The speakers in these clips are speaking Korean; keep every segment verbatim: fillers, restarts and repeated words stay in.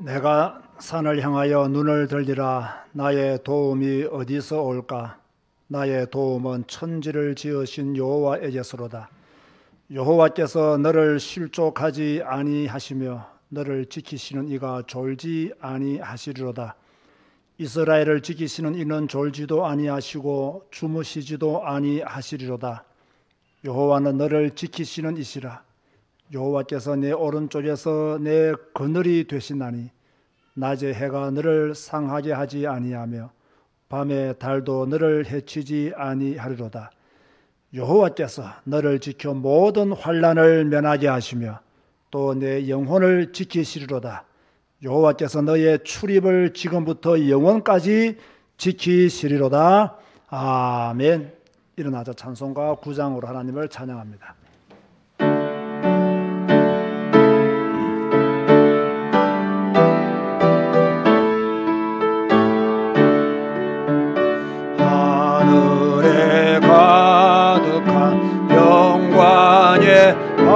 내가 산을 향하여 눈을 들리라. 나의 도움이 어디서 올까? 나의 도움은 천지를 지으신 여호와에게서로다. 여호와께서 너를 실족하지 아니하시며 너를 지키시는 이가 졸지 아니하시리로다. 이스라엘을 지키시는 이는 졸지도 아니하시고 주무시지도 아니하시리로다. 여호와는 너를 지키시는 이시라. 여호와께서 내 오른쪽에서 내 그늘이 되시나니 낮에 해가 너를 상하게 하지 아니하며 밤에 달도 너를 해치지 아니하리로다. 여호와께서 너를 지켜 모든 환난을 면하게 하시며 또 내 영혼을 지키시리로다. 여호와께서 너의 출입을 지금부터 영원까지 지키시리로다. 아멘. 일어나자 찬송가 구 장으로 하나님을 찬양합니다. 하늘에 가득한 영광의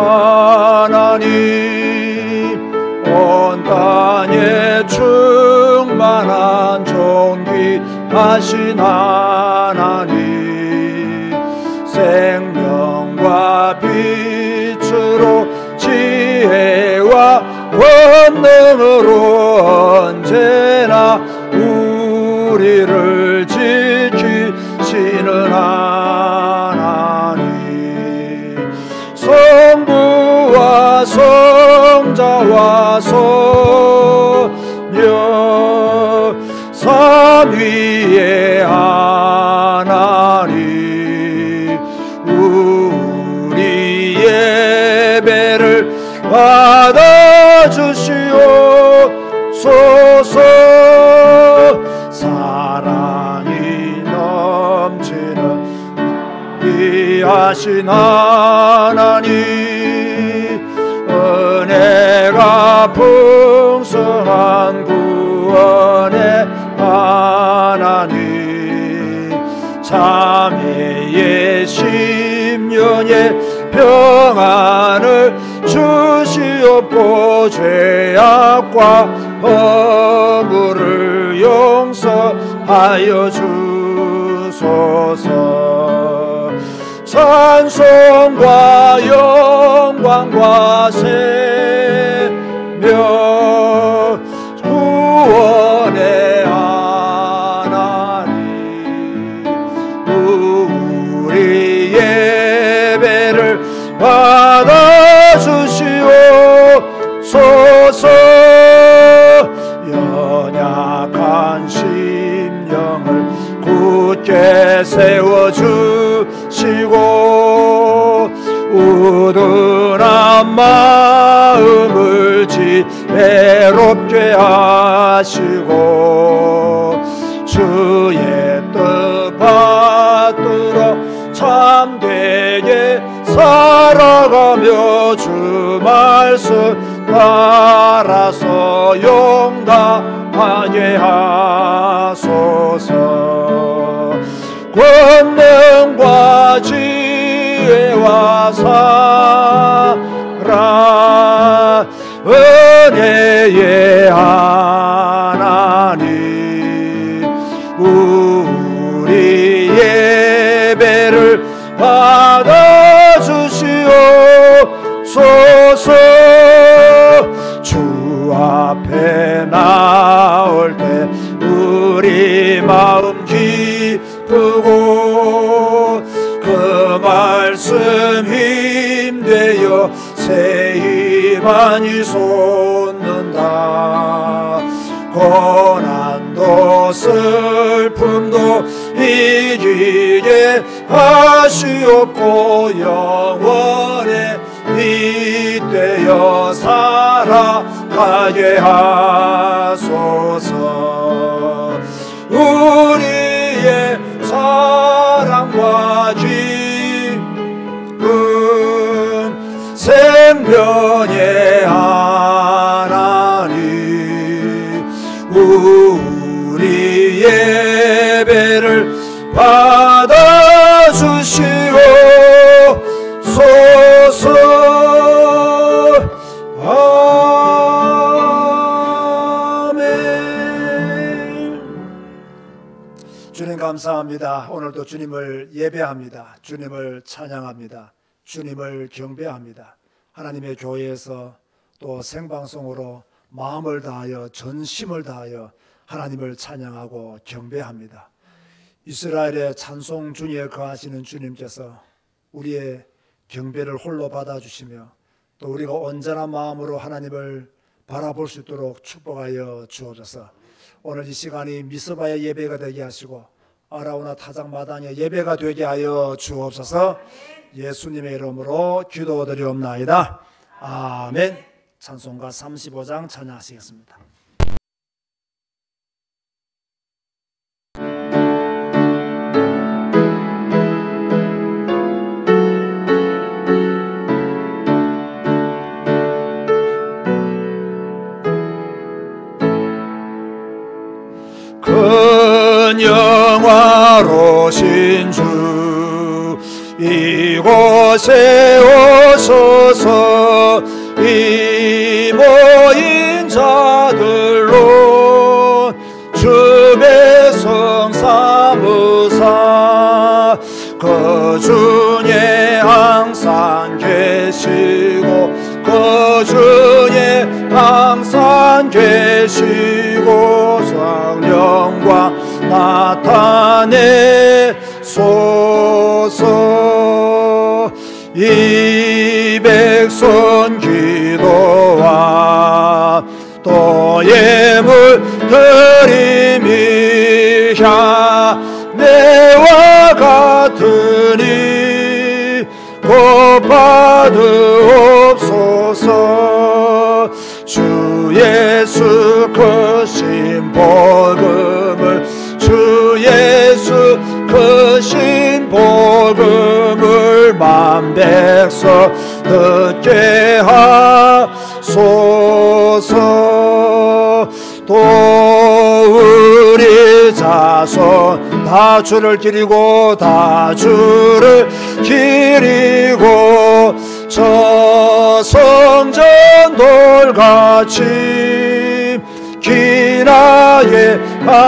하나님, 온 땅에 충만한 존귀하신 하나님, 생명과 빛으로 지혜와 권능으로 언제나 우리를 지키시는 하나님, 성부와 성자와 성령 삼위의 하나님, 우리 예배를 받아주시옵소서. 사랑이 넘치는 위하신 하나님, 은혜가 풍성한 구원의 하나님, 자매의 심령의 평안을 주시옵고 죄악과 허물을 용서하여 주소서. 찬송과 영광과 생명 구원의 하나님, 우리 예배를 받아주시옵소서. 연약한 심령을 굳게 세워주시고 우둔한 마음을 지혜롭게 하시고 주의 뜻 받들어 참되게 살아가며 주 말씀 따라서 용감하게 하소서. 권능과 지혜와 사랑 은혜의 하나님, 우리 예배를 받아주시옵소서. 주 앞에 나올 때 우리 마음 기쁘고 그 말씀 힘되어 새 힘만이 솟는다. 고난도 슬픔도 이기게 하시옵고 영원에 잇되어 살아가게 하소서. 우리의 사랑과 기쁨 생명의 하나님, 우리 예배를 받아주시옵소서. 아 하나님 감사합니다. 오늘도 주님을 예배합니다. 주님을 찬양합니다. 주님을 경배합니다. 하나님의 교회에서 또 생방송으로 마음을 다하여 전심을 다하여 하나님을 찬양하고 경배합니다. 이스라엘의 찬송 중에 거하시는 주님께서 우리의 경배를 홀로 받아주시며 또 우리가 온전한 마음으로 하나님을 바라볼 수 있도록 축복하여 주옵소서. 오늘 이 시간이 미스바의 예배가 되게 하시고 아라우나 타작마당의 예배가 되게 하여 주옵소서. 예수님의 이름으로 기도드리옵나이다. 아멘. 찬송가 삼십오 장 찬양하시겠습니다. 큰 영화로신 주 이곳에 오셔서 이 모인 자들로 주 백성 삼으사 그 중에 항상 계시고 그 중에 항상 계시고 성령과 나타내소서. 이 백성 기도와 또 예물 드림이 향내와 같으니 곧 받으옵소서. 주 예수 크신 복음을 주 예수 크신 복음을 만 백성 듣게 하소서. 또 우리 자손 다 주를 기리고 다 주를 기리고 저 성전 돌같이 기나게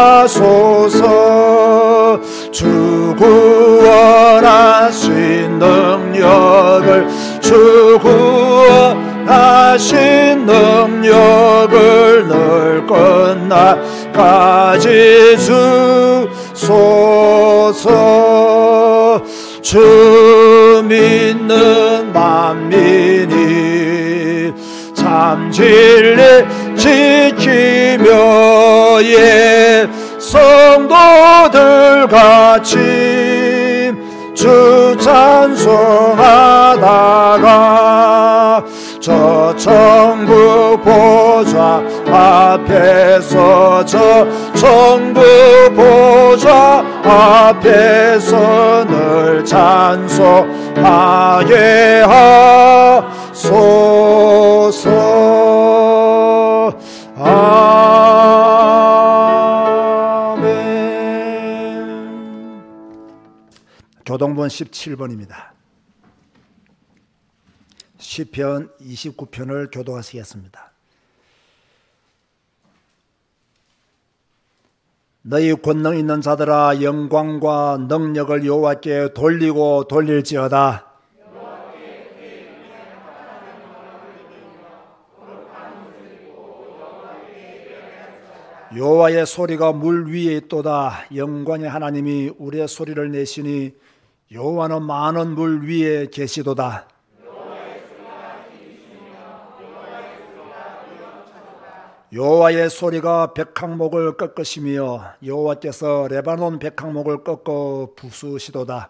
하소서. 주 구원하신 능력을 주 구원하신 능력을 늘 끝날까지 주소서. 주 믿는 만민이 참 진리 지키며 예 성도들 같이 주 찬송하다가 저 천국 보좌 앞에서 저 천국 보좌 앞에서 늘 찬송하게 하소서. 아멘. 교동본 십칠 번입니다. 시편 이십구 편을 교독하시겠습니다. 너희 권능 있는 자들아 영광과 능력을 여호와께 돌리고 돌릴지어다. 여호와의 소리가 물 위에 있도다. 영광의 하나님이 우리의 소리를 내시니 여호와는 많은 물 위에 계시도다. 여호와의 소리가 백항목을 꺾으시며 여호와께서 레바논 백항목을 꺾어 부수시도다.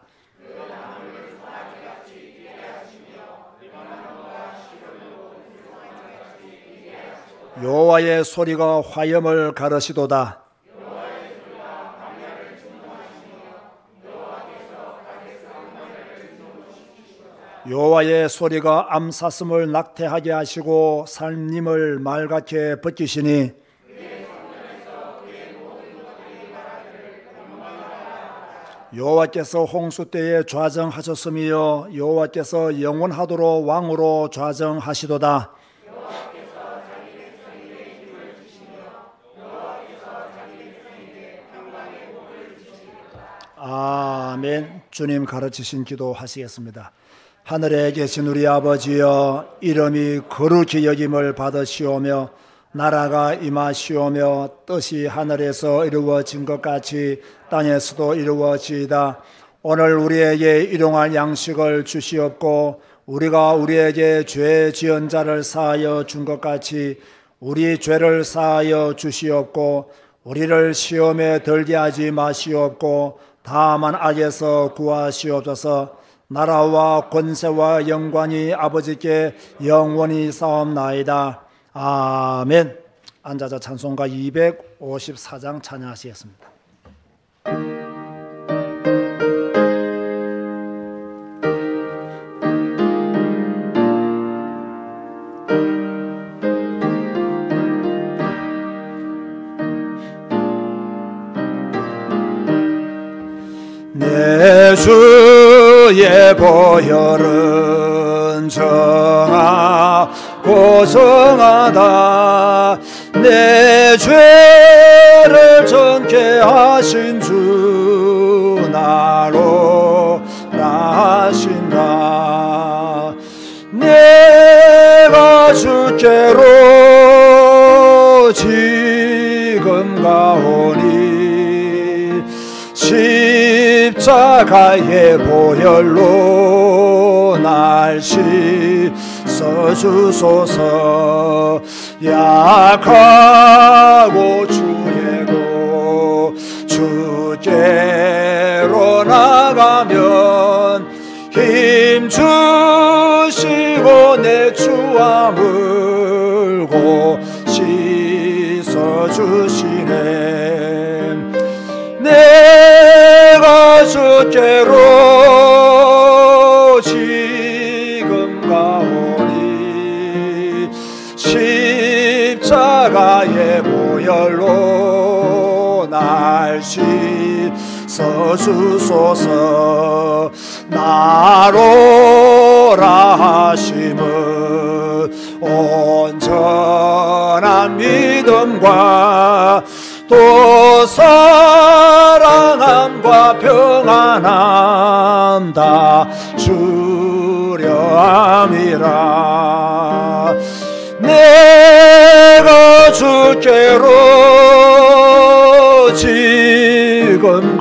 여호와의 소리가 화염을 가르시도다. 여호와의 소리가 암사슴을 낙태하게 하시고 살림을 말갛게 벗기시니 여호와께서 홍수 때에 좌정하셨으며 여호와께서 영원하도록 왕으로 좌정하시도다. 아멘. 주님 가르치신 기도 하시겠습니다. 하늘에 계신 우리 아버지여, 이름이 거룩히 여김을 받으시오며 나라가 임하시오며 뜻이 하늘에서 이루어진 것 같이 땅에서도 이루어지이다. 오늘 우리에게 일용할 양식을 주시옵고 우리가 우리에게 죄 지은 자를 사하여 준 것 같이 우리 죄를 사하여 주시옵고 우리를 시험에 들게 하지 마시옵고 다만 악에서 구하시옵소서. 나라와 권세와 영광이 아버지께 영원히 싸움나이다. 아멘. 앉아서 찬송가 이백오십사 장 찬양하시겠습니다. 내 주의 보혈은 정하고 정하다. 내 죄를 정케 하신 주 나로 나신다. 내가 주께로 지금 가오니 십자가의 보혈로 날 씻어주소서. 약하고 주의고 주께로 나가면 힘 주시고 내 주와 물고 씻어주시네. 내가 주께로 지금 가오니 십자가의 보혈로 날 씻어주소서. 나로라 하심은 온전한 믿음과 또 사랑함과 평안함 다 주려함이라. 내가 주께로 지금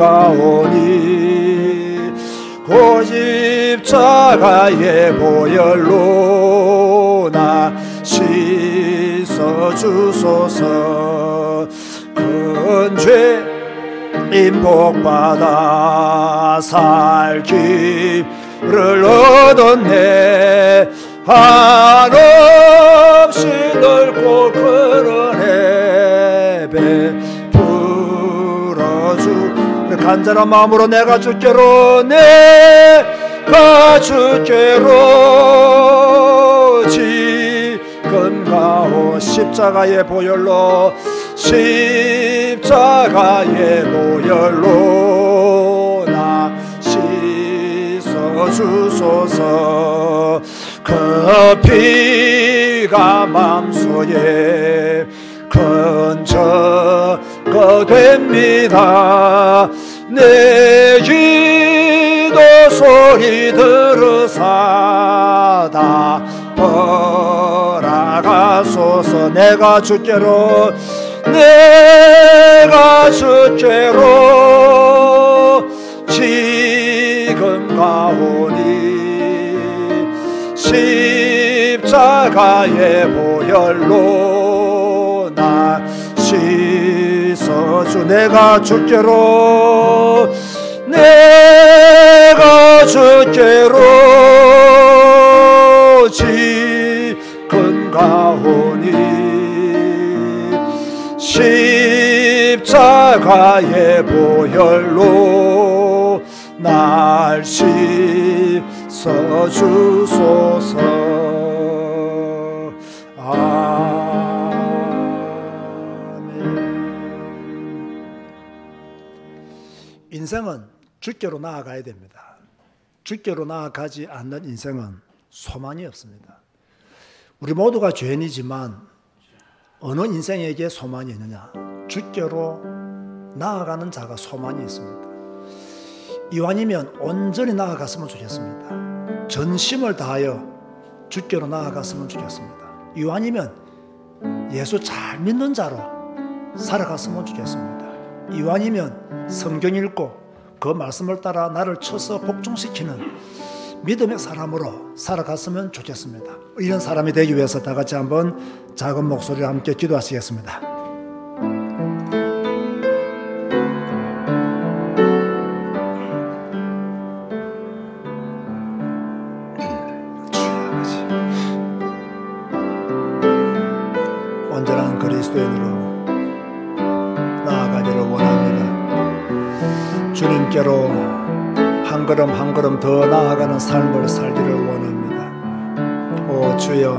가오니 그 십자가의 보혈로 나 씻어주소서. 근죄 인복받아 살 길을 얻었네. 한없이 넓고 큰 은혜 베풀어주. 간절한 마음으로 내가 주께로 내가 주께로 지금 가오. 십자가의 보혈로 십자가의 보혈로 나 씻어주소서. 그 피가 맘속에 큰 증거 됩니다. 내 기도 소리 들으사 다 돌아가소서. 내가 주께로 내가 주께로 지금 가오니 십자가의 보혈로 나 씻어주. 내가 주께로 내가 주께로 지금 가오니 십자가의 보혈로 날 씻어주소서. 아멘. 인생은 주께로 나아가야 됩니다. 주께로 나아가지 않는 인생은 소망이 없습니다. 우리 모두가 죄인이지만 어느 인생에게 소망이 있느냐? 주께로 나아가는 자가 소망이 있습니다. 이왕이면 온전히 나아갔으면 좋겠습니다. 전심을 다하여 주께로 나아갔으면 좋겠습니다. 이왕이면 예수 잘 믿는 자로 살아갔으면 좋겠습니다. 이왕이면 성경 읽고 그 말씀을 따라 나를 쳐서 복종시키는 믿음의 사람으로 살아갔으면 좋겠습니다. 이런 사람이 되기 위해서 다 같이 한번 작은 목소리로 함께 기도하시겠습니다. 온전한 그리스도인으로 나아가기를 원합니다. 주님께로 한 걸음 한 걸음 더 나아가는 삶을 살기를 원합니다. 오 주여,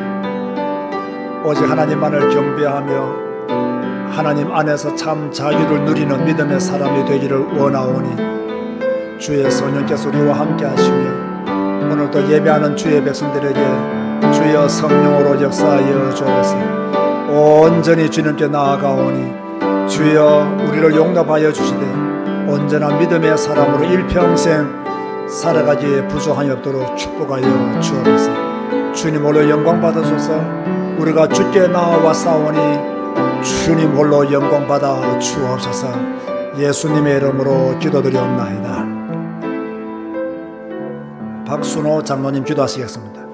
오직 하나님만을 경배하며 하나님 안에서 참 자유를 누리는 믿음의 사람이 되기를 원하오니 주의 성령께서 우리와 함께 하시며 오늘도 예배하는 주의 백성들에게 주여 성령으로 역사하여 주옵소서. 온전히 주님께 나아가오니 주여 우리를 용납하여 주시되 온전한 믿음의 사람으로 일평생 살아가기에 부족함이 없도록 축복하여 주옵소서. 주님 홀로 영광 받으소서. 우리가 주께 나와 싸우니 주님 홀로 영광 받아 주옵소서. 예수님의 이름으로 기도드리옵나이다. 박순호 장로님 기도하시겠습니다.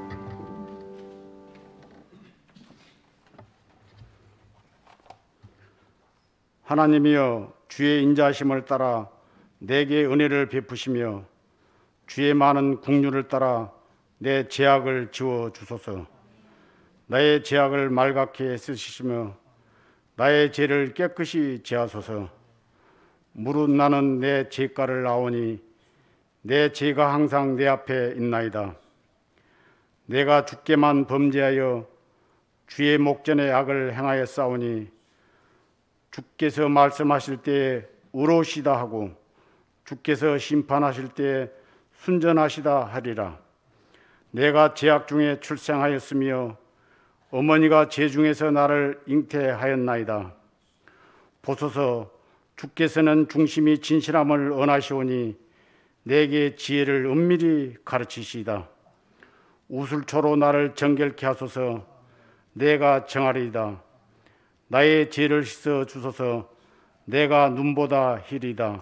하나님이여, 주의 인자하심을 따라 내게 은혜를 베푸시며 주의 많은 긍휼을 따라 내 죄악을 지워 주소서. 나의 죄악을 말갛게 쓰시며 나의 죄를 깨끗이 제하소서. 무릇 나는 내 죄가를 아오니 내 죄가 항상 내 앞에 있나이다. 내가 주께만 범죄하여 주의 목전에 악을 행하였사오니 주께서 말씀하실 때에 의로우시다 하고 주께서 심판하실 때에 순전하시다 하리라. 내가 죄악 중에 출생하였으며 어머니가 죄 중에서 나를 잉태하였나이다. 보소서, 주께서는 중심이 진실함을 원하시오니 내게 지혜를 은밀히 가르치시이다. 우슬초로 나를 정결케 하소서. 내가 정하리이다. 나의 죄를 씻어 주소서. 내가 눈보다 희리다.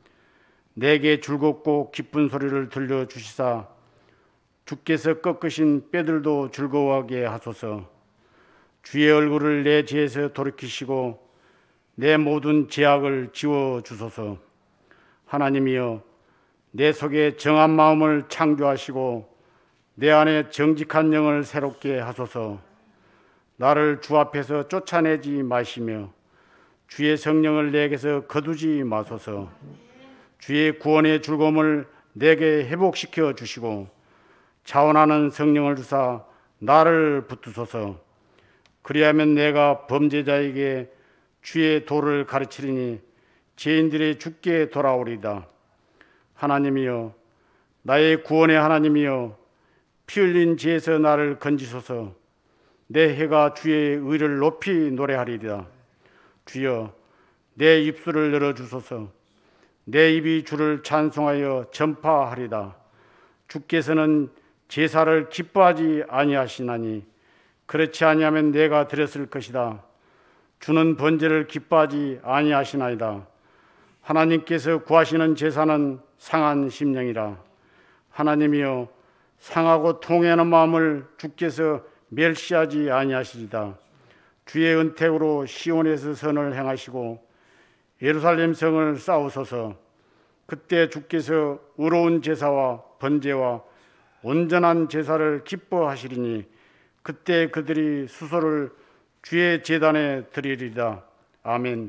내게 즐겁고 기쁜 소리를 들려주시사 주께서 꺾으신 뼈들도 즐거워하게 하소서. 주의 얼굴을 내 죄에서 돌이키시고 내 모든 죄악을 지워주소서. 하나님이여, 내 속에 정한 마음을 창조하시고 내 안에 정직한 영을 새롭게 하소서. 나를 주 앞에서 쫓아내지 마시며 주의 성령을 내게서 거두지 마소서. 주의 구원의 즐거움을 내게 회복시켜 주시고 자원하는 성령을 주사 나를 붙드소서. 그리하면 내가 범죄자에게 주의 도를 가르치리니 죄인들의 주께 돌아오리다. 하나님이여, 나의 구원의 하나님이여, 피 흘린 죄에서 나를 건지소서. 내 혀가 주의 의를 높이 노래하리이다. 주여, 내 입술을 열어주소서. 내 입이 주를 찬송하여 전파하리다. 주께서는 제사를 기뻐하지 아니하시나니 그렇지 아니하면 내가 드렸을 것이다. 주는 번제를 기뻐하지 아니하시나이다. 하나님께서 구하시는 제사는 상한 심령이라. 하나님이여, 상하고 통회하는 마음을 주께서 멸시하지 아니하시리다. 주의 은택으로 시온에서 선을 행하시고 예루살렘 성을 쌓으소서. 그때 주께서 의로운 제사와 번제와 온전한 제사를 기뻐하시리니 그때 그들이 수소를 주의 제단에 드리리다. 아멘.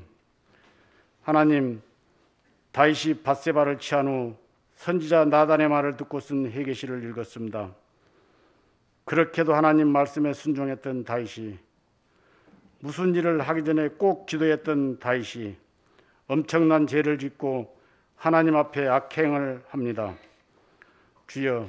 하나님, 다윗이 밧세바를 취한 후 선지자 나단의 말을 듣고 쓴 회개시를 읽었습니다. 그렇게도 하나님 말씀에 순종했던 다윗이, 무슨 일을 하기 전에 꼭 기도했던 다윗이 엄청난 죄를 짓고 하나님 앞에 악행을 합니다. 주여,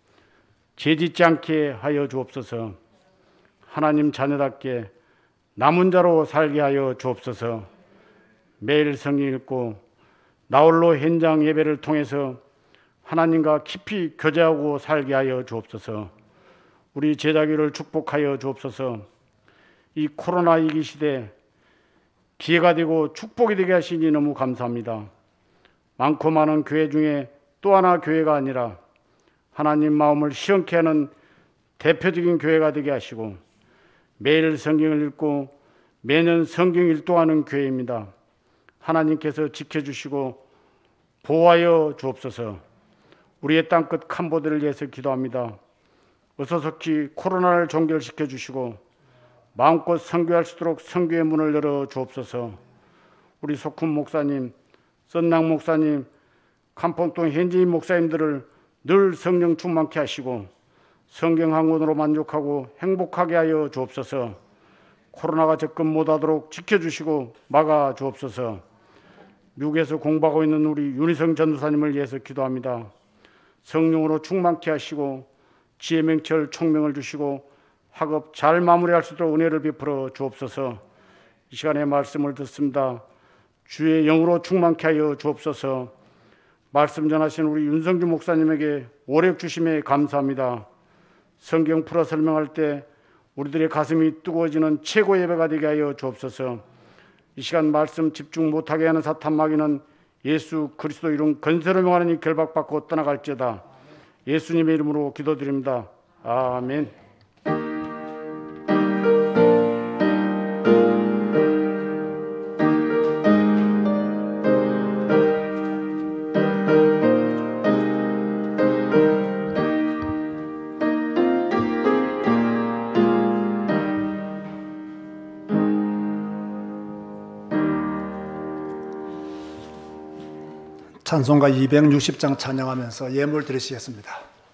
죄 짓지 않게 하여 주옵소서. 하나님 자녀답게 남은 자로 살게 하여 주옵소서. 매일 성경 읽고 나홀로 현장 예배를 통해서 하나님과 깊이 교제하고 살게 하여 주옵소서. 우리 제자교를 축복하여 주옵소서. 이 코로나 위기 시대 기회가 되고 축복이 되게 하시니 너무 감사합니다. 많고 많은 교회 중에 또 하나 교회가 아니라 하나님 마음을 시원케 하는 대표적인 교회가 되게 하시고 매일 성경을 읽고 매년 성경 일독하는 교회입니다. 하나님께서 지켜주시고 보호하여 주옵소서. 우리의 땅끝 캄보디아를 위해서 기도합니다. 어서속히 코로나를 종결시켜 주시고 마음껏 선교할 수 있도록 선교의 문을 열어 주옵소서. 우리 소쿤 목사님, 썬낭 목사님, 캄퐁동 현지인 목사님들을 늘 성령 충만케 하시고 성경 한 권으로 만족하고 행복하게 하여 주옵소서. 코로나가 접근 못하도록 지켜주시고 막아 주옵소서. 미국에서 공부하고 있는 우리 윤희성 전도사님을 위해서 기도합니다. 성령으로 충만케 하시고 지혜 명철 총명을 주시고 학업 잘 마무리할 수 있도록 은혜를 베풀어 주옵소서. 이 시간에 말씀을 듣습니다. 주의 영으로 충만케 하여 주옵소서. 말씀 전하신 우리 윤성주 목사님에게 오력 주심에 감사합니다. 성경 풀어 설명할 때 우리들의 가슴이 뜨거워지는 최고 예배가 되게 하여 주옵소서. 이 시간 말씀 집중 못하게 하는 사탄 마귀는 예수 그리스도 이름 건세로 명하는 이 결박받고 떠나갈지어다. 예수님의 이름으로 기도드립니다. 아멘. 찬송가 이백육십 장 찬양하면서 예물 드리시겠습니다.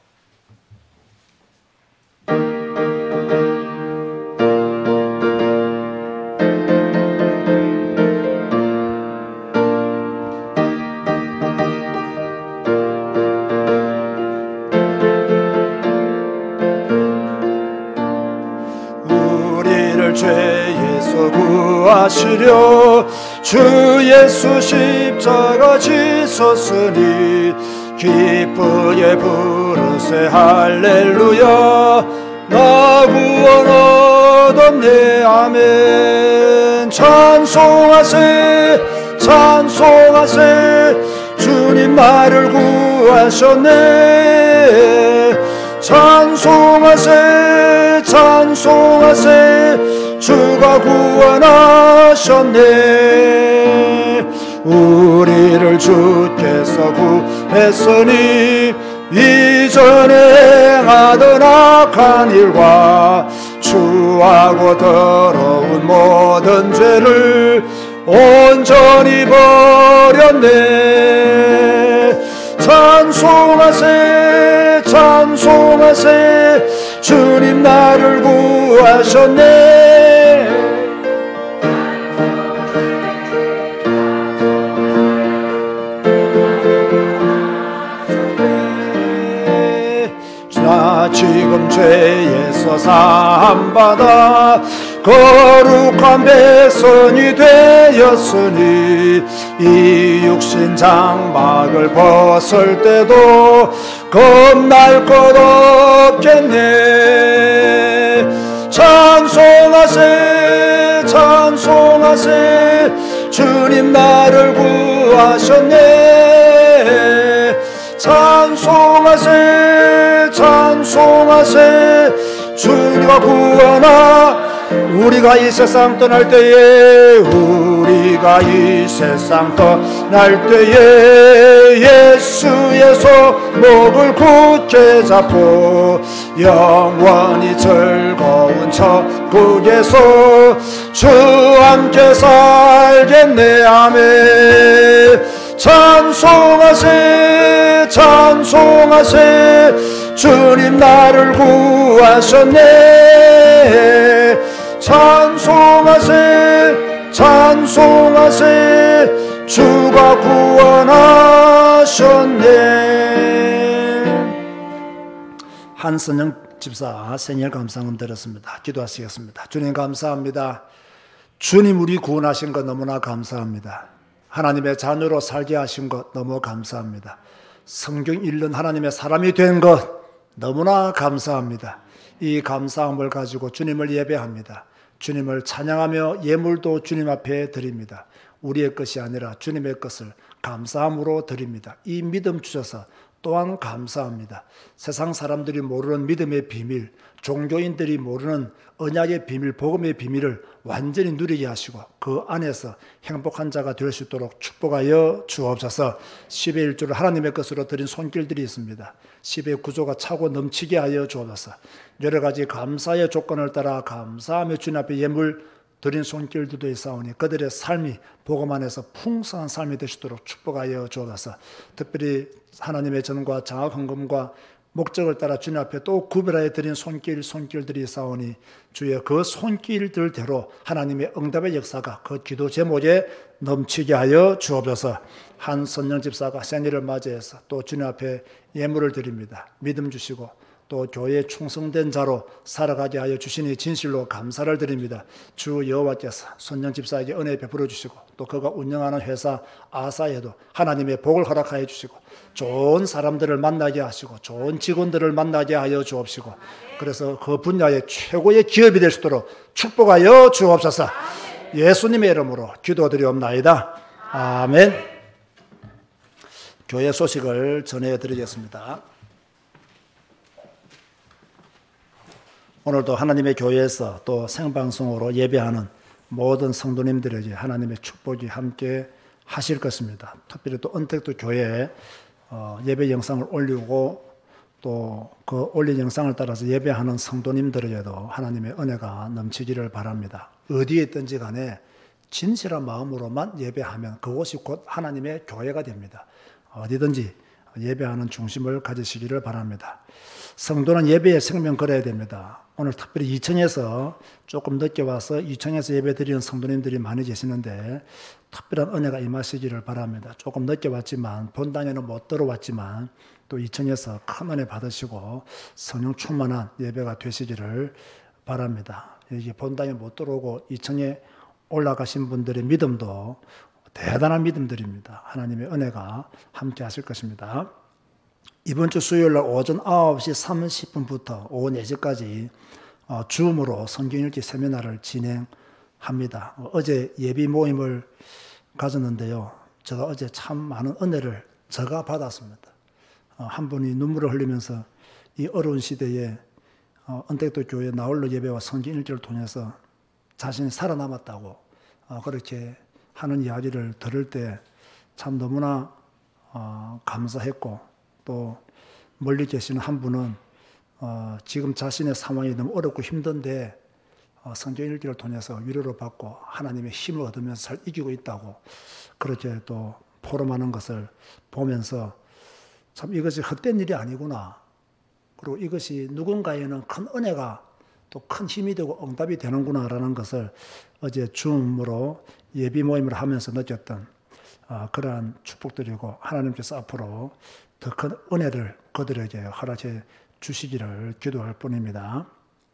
우리를 죄에서 구하시려 주 예수 십자가 지셨으니 기쁘게 부르세 할렐루야. 나 구원 얻었네 아멘. 찬송하세 찬송하세 주님 나를 구하셨네. 찬송하세 찬송하세 주가 구원하셨네. 우리를 주께서 구했으니 이전에 행하던 악한 일과 추하고 더러운 모든 죄를 온전히 버렸네. 찬송하세 찬송하세 주님 나를 구하셨네. 나 지금 죄에서 사함받아 거룩한 백성이 되었으니 이 육신 장막을 벗을 때도 겁날 것 없겠네. 찬송하세 찬송하세 주님 나를 구하셨네. 찬송하세 찬송하세 주가 구하나. 우리가 이 세상 떠날 때에 우리가 이 세상 떠날 때에 예수의 손목을 굳게 잡고 영원히 즐거운 천국에서 주와 함께 살겠네 아멘. 찬송하세 찬송하세 주님 나를 구하셨네. 찬송하세 찬송하세 주가 구원하셨네. 한선영 집사 생일 감사금 드렸습니다. 기도하시겠습니다. 주님 감사합니다. 주님 우리 구원하신 것 너무나 감사합니다. 하나님의 자녀로 살게 하신 것 너무 감사합니다. 성경 읽는 하나님의 사람이 된 것 너무나 감사합니다. 이 감사함을 가지고 주님을 예배합니다. 주님을 찬양하며 예물도 주님 앞에 드립니다. 우리의 것이 아니라 주님의 것을 감사함으로 드립니다. 이 믿음 주셔서 또한 감사합니다. 세상 사람들이 모르는 믿음의 비밀, 종교인들이 모르는 언약의 비밀, 복음의 비밀을 완전히 누리게 하시고 그 안에서 행복한 자가 될 수 있도록 축복하여 주옵소서. 십의 일조를 하나님의 것으로 드린 손길들이 있습니다. 십의 구조가 차고 넘치게 하여 주옵소서. 여러 가지 감사의 조건을 따라 감사하며 주님 앞에 예물 드린 손길들도 있사오니 그들의 삶이 복음 안에서 풍성한 삶이 되시도록 축복하여 주옵소서. 특별히 하나님의 전과 장학 헌금과 목적을 따라 주님 앞에 또 구별하여 드린 손길 손길들이 있사오니 주의 그 손길들대로 하나님의 응답의 역사가 그 기도 제목에 넘치게 하여 주옵소서. 한 선영 집사가 생일을 맞이해서 또 주님 앞에 예물을 드립니다. 믿음 주시고 또 교회에 충성된 자로 살아가게 하여 주시니 진실로 감사를 드립니다. 주 여호와께서 손영 집사에게 은혜 베풀어 주시고 또 그가 운영하는 회사 아사에도 하나님의 복을 허락하여 주시고 좋은 사람들을 만나게 하시고 좋은 직원들을 만나게 하여 주옵시고 그래서 그 분야의 최고의 기업이 될 수 있도록 축복하여 주옵소서. 예수님의 이름으로 기도드리옵나이다. 아멘. 교회 소식을 전해드리겠습니다. 오늘도 하나님의 교회에서 또 생방송으로 예배하는 모든 성도님들에게 하나님의 축복이 함께 하실 것입니다. 특별히 또 언택도 교회에 예배 영상을 올리고 또 그 올린 영상을 따라서 예배하는 성도님들에게도 하나님의 은혜가 넘치기를 바랍니다. 어디에 있든지 간에 진실한 마음으로만 예배하면 그곳이 곧 하나님의 교회가 됩니다. 어디든지 예배하는 중심을 가지시기를 바랍니다. 성도는 예배에 생명 걸어야 됩니다. 오늘 특별히 이청에서 조금 늦게 와서 이청에서 예배 드리는 성도님들이 많이 계시는데 특별한 은혜가 임하시기를 바랍니다. 조금 늦게 왔지만 본당에는 못 들어왔지만 또 이청에서 큰 은혜 받으시고 성령 충만한 예배가 되시기를 바랍니다. 여기 본당에 못 들어오고 이청에 올라가신 분들의 믿음도 대단한 믿음들입니다. 하나님의 은혜가 함께 하실 것입니다. 이번 주 수요일 날 오전 아홉 시 삼십 분부터 오후 네 시까지 줌으로 성경 읽기 세미나를 진행합니다. 어제 예비 모임을 가졌는데요. 제가 어제 참 많은 은혜를 제가 받았습니다. 한 분이 눈물을 흘리면서 이 어려운 시대에 언택도 교회 나홀로 예배와 성경 읽기를 통해서 자신이 살아남았다고 그렇게 하는 이야기를 들을 때 참 너무나 감사했고 또 멀리 계시는 한 분은 어, 지금 자신의 상황이 너무 어렵고 힘든데 어, 성경 읽기를 통해서 위로를 받고 하나님의 힘을 얻으면서 잘 이기고 있다고 그렇게 또 포럼하는 것을 보면서 참 이것이 헛된 일이 아니구나. 그리고 이것이 누군가에는 큰 은혜가 또 큰 힘이 되고 응답이 되는구나라는 것을 어제 줌으로 예비 모임을 하면서 느꼈던 어, 그러한 축복드리고 하나님께서 앞으로 더 큰 은혜를 그들에게 허락해 주시기를 기도할 뿐입니다.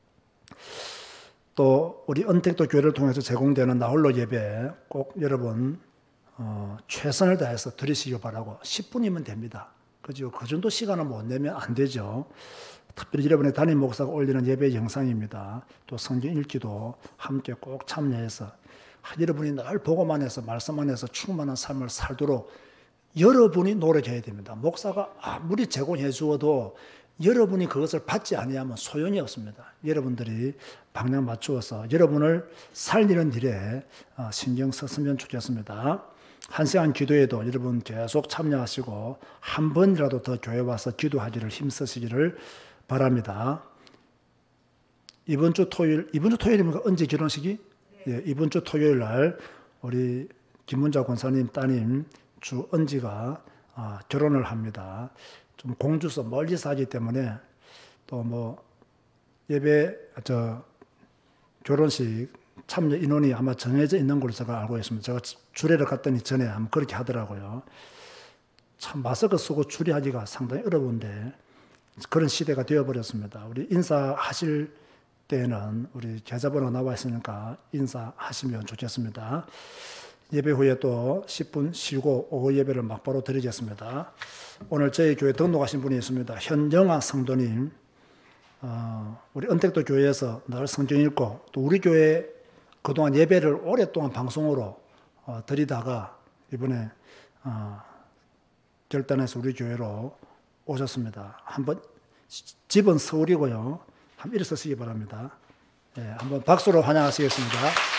또 우리 언택도 교회를 통해서 제공되는 나홀로 예배 꼭 여러분 어, 최선을 다해서 드리시기 바라고 십 분이면 됩니다. 그죠? 그 정도 시간을 못 내면 안 되죠. 특별히 여러분의 담임 목사가 올리는 예배 영상입니다. 또 성경 읽기도 함께 꼭 참여해서 여러분이 늘 복음 안에서 말씀 안에서 충만한 삶을 살도록 여러분이 노력해야 됩니다. 목사가 아무리 제공해 주어도 여러분이 그것을 받지 아니하면 소용이 없습니다. 여러분들이 방향 맞추어서 여러분을 살리는 일에 신경 썼으면 좋겠습니다. 한 시간 기도에도 여러분 계속 참여하시고 한 번이라도 더 교회 와서 기도하기를 힘쓰시기를 바랍니다. 이번 주 토요일, 이번 주 토요일입니까? 언제 결혼식이? 예, 이번 주 토요일 날 우리 김문자 권사님 따님 주 언지가 아, 결혼을 합니다. 좀 공주서 멀리 사기 때문에 또 뭐 예배 저 결혼식 참여 인원이 아마 정해져 있는 걸로 제가 알고 있습니다. 제가 주례를 갔더니 전에 한번 그렇게 하더라고요. 참 마스크 쓰고 주례하기가 상당히 어려운데 그런 시대가 되어버렸습니다. 우리 인사하실 때는 우리 계좌번호 나와 있으니까 인사하시면 좋겠습니다. 예배 후에 또 십 분 쉬고 오후 예배를 막바로 드리겠습니다. 오늘 저희 교회 등록하신 분이 있습니다. 현정아 성도님, 어, 우리 은택도 교회에서 늘 성경 읽고 또 우리 교회 그동안 예배를 오랫동안 방송으로 어, 드리다가 이번에 어, 결단해서 우리 교회로 오셨습니다. 한번 집은 서울이고요. 한번 일어서시기 바랍니다. 네, 한번 박수로 환영하시겠습니다.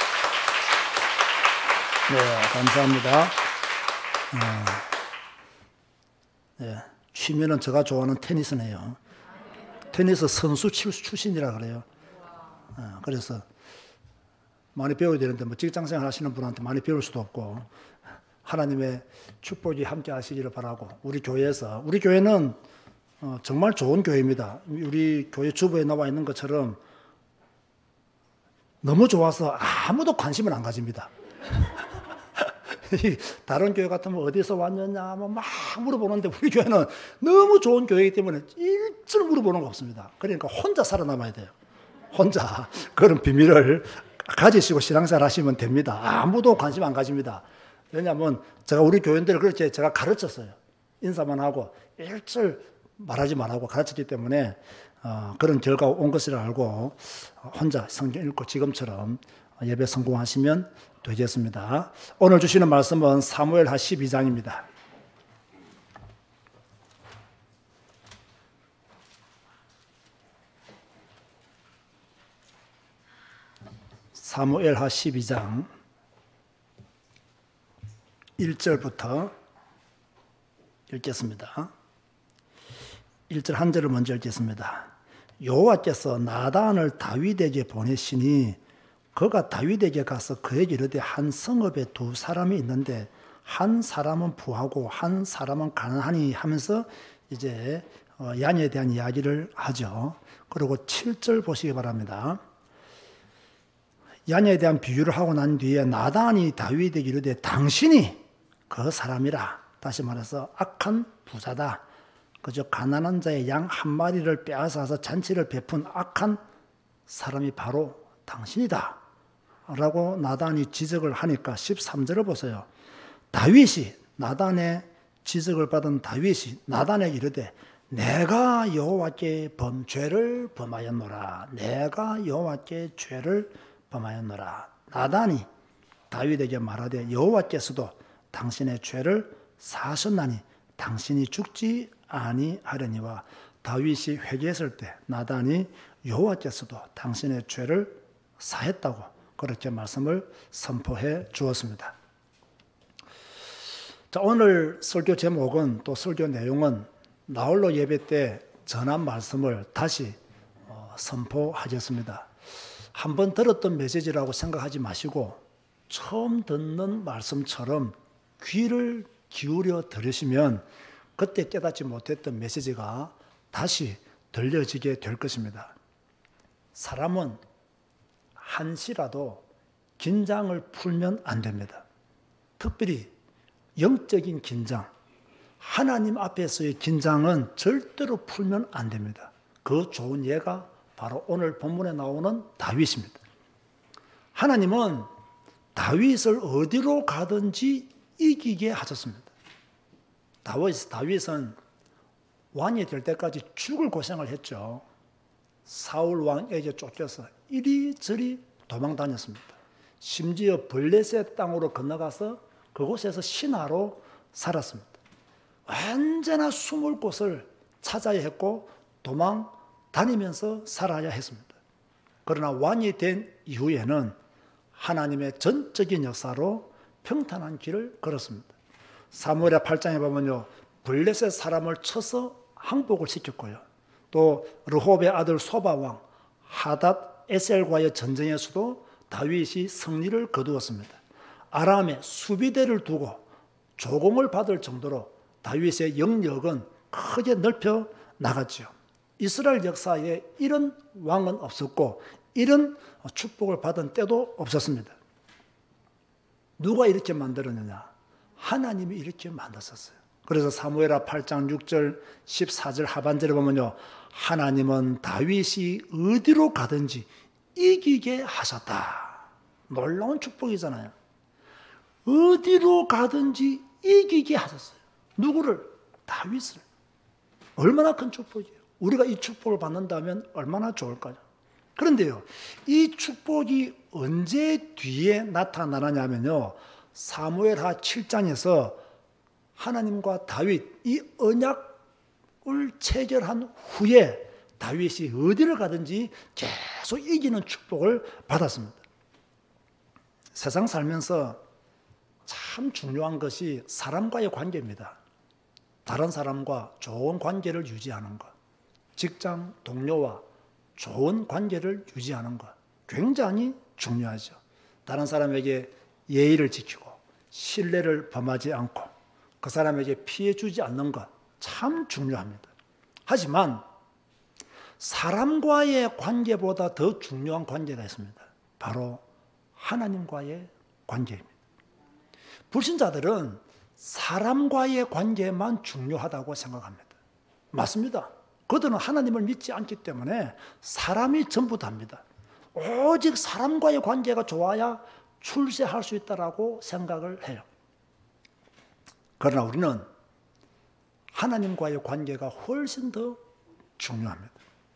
네, 감사합니다. 어, 네, 취미는 제가 좋아하는 테니스네요. 테니스 선수 출신이라 그래요. 어, 그래서 많이 배워야 되는데 뭐 직장생활 하시는 분한테 많이 배울 수도 없고 하나님의 축복이 함께 하시기를 바라고 우리 교회에서 우리 교회는 어, 정말 좋은 교회입니다. 우리 교회 주부에 나와 있는 것처럼 너무 좋아서 아무도 관심을 안 가집니다. 다른 교회 같으면 어디서 왔느냐 막 물어보는데 우리 교회는 너무 좋은 교회이기 때문에 일절 물어보는 거 없습니다. 그러니까 혼자 살아남아야 돼요. 혼자 그런 비밀을 가지시고 신앙생활 하시면 됩니다. 아무도 관심 안 가집니다. 왜냐하면 제가 우리 교인들을 그렇게 제가 가르쳤어요. 인사만 하고 일절 말하지 말라고 가르쳤기 때문에 어, 그런 결과가 온 것을 알고 혼자 성경 읽고 지금처럼 예배 성공하시면 되겠습니다. 오늘 주시는 말씀은 사무엘하 십이 장입니다. 사무엘하 십이 장 일 절부터 읽겠습니다. 일 절 한 절을 먼저 읽겠습니다. 여호와께서 나단을 다윗에게 보내시니 그가 다윗에게 가서 그에게 이르되 한 성읍에 두 사람이 있는데 한 사람은 부하고 한 사람은 가난하니 하면서 이제 양에 대한 이야기를 하죠. 그리고 칠 절 보시기 바랍니다. 양에 대한 비유를 하고 난 뒤에 나단이 다윗에게 이르되 당신이 그 사람이라. 다시 말해서 악한 부자다. 그저 가난한 자의 양 한 마리를 빼앗아서 잔치를 베푼 악한 사람이 바로 당신이다. 라고 나단이 지적을 하니까 십삼 절을 보세요. 다윗이 나단의 지적을 받은 다윗이 나단에게 이르되 내가 여호와께 범 죄를 범하였노라. 내가 여호와께 죄를 범하였노라. 나단이 다윗에게 말하되 여호와께서도 당신의 죄를 사하셨나니 당신이 죽지 아니하려니와. 다윗이 회개했을 때 나단이 여호와께서도 당신의 죄를 사했다고 그렇게 말씀을 선포해 주었습니다. 자, 오늘 설교 제목은 또 설교 내용은 나홀로 예배 때 전한 말씀을 다시 어, 선포하겠습니다. 한번 들었던 메시지라고 생각하지 마시고 처음 듣는 말씀처럼 귀를 기울여 들으시면 그때 깨닫지 못했던 메시지가 다시 들려지게 될 것입니다. 사람은 한시라도 긴장을 풀면 안 됩니다. 특별히 영적인 긴장, 하나님 앞에서의 긴장은 절대로 풀면 안 됩니다. 그 좋은 예가 바로 오늘 본문에 나오는 다윗입니다. 하나님은 다윗을 어디로 가든지 이기게 하셨습니다. 다윗, 다윗은 왕이 될 때까지 죽을 고생을 했죠. 사울 왕에게 쫓겨서 이리저리 도망 다녔습니다. 심지어 블레셋 땅으로 건너가서 그곳에서 신하로 살았습니다. 언제나 숨을 곳을 찾아야 했고 도망 다니면서 살아야 했습니다. 그러나 왕이 된 이후에는 하나님의 전적인 역사로 평탄한 길을 걸었습니다. 사무엘하 팔 장에 보면요, 블레셋 사람을 쳐서 항복을 시켰고요. 또 르홉의 아들 소바왕 하닷 에셀과의 전쟁에서도 다윗이 승리를 거두었습니다. 아람에 수비대를 두고 조공을 받을 정도로 다윗의 영역은 크게 넓혀 나갔죠. 이스라엘 역사에 이런 왕은 없었고 이런 축복을 받은 때도 없었습니다. 누가 이렇게 만들었느냐? 하나님이 이렇게 만드셨어요. 그래서 사무엘하 팔 장 육 절 십사 절 하반절에 보면요, 하나님은 다윗이 어디로 가든지 이기게 하셨다. 놀라운 축복이잖아요. 어디로 가든지 이기게 하셨어요. 누구를? 다윗을. 얼마나 큰 축복이에요. 우리가 이 축복을 받는다면 얼마나 좋을까요? 그런데요, 이 축복이 언제 뒤에 나타나느냐면요, 사무엘하 칠 장에서 하나님과 다윗 이 언약을 체결한 후에 다윗이 어디를 가든지 계속 이기는 축복을 받았습니다. 세상 살면서 참 중요한 것이 사람과의 관계입니다. 다른 사람과 좋은 관계를 유지하는 것, 직장 동료와 좋은 관계를 유지하는 것 굉장히 중요하죠. 다른 사람에게 예의를 지키고 신뢰를 범하지 않고 그 사람에게 피해 주지 않는 것 참 중요합니다. 하지만 사람과의 관계보다 더 중요한 관계가 있습니다. 바로 하나님과의 관계입니다. 불신자들은 사람과의 관계만 중요하다고 생각합니다. 맞습니다. 그들은 하나님을 믿지 않기 때문에 사람이 전부 답니다. 오직 사람과의 관계가 좋아야 출세할 수 있다고 생각을 해요. 그러나 우리는 하나님과의 관계가 훨씬 더 중요합니다.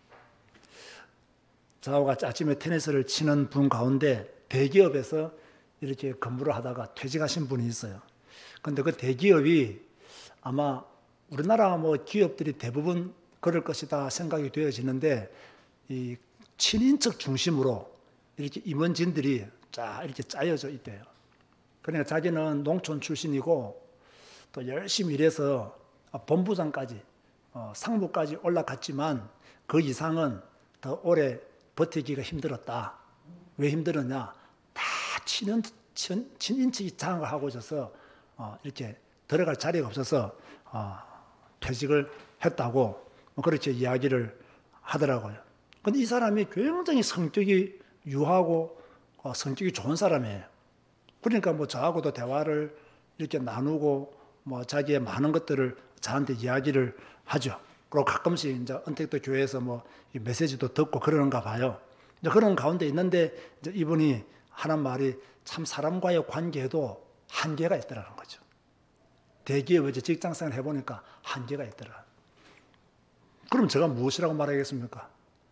저하고 같이 아침에 테니스를 치는 분 가운데 대기업에서 이렇게 근무를 하다가 퇴직하신 분이 있어요. 그런데 그 대기업이 아마 우리나라 뭐 기업들이 대부분 그럴 것이다 생각이 되어지는데 이 친인척 중심으로 이렇게 임원진들이 쫙 이렇게 짜여져 있대요. 그러니까 자기는 농촌 출신이고 또 열심히 일해서 본부장까지 어, 상무까지 올라갔지만 그 이상은 더 오래 버티기가 힘들었다. 왜 힘들었냐? 다 친인, 친, 친인척이 장악을 하고 있어서 어, 이렇게 들어갈 자리가 없어서 어, 퇴직을 했다고 뭐 그렇게 이야기를 하더라고요. 근데 이 사람이 굉장히 성격이 유하고 어, 성격이 좋은 사람이에요. 그러니까 뭐 저하고도 대화를 이렇게 나누고 뭐 자기의 많은 것들을 저한테 이야기를 하죠. 그리고 가끔씩 이제 은택도 교회에서 뭐 메시지도 듣고 그러는가 봐요. 이제 그런 가운데 있는데 이제 이분이 하는 말이 참 사람과의 관계에도 한계가 있더라는 거죠. 대기업에 직장생활 해보니까 한계가 있더라. 그럼 제가 무엇이라고 말하겠습니까?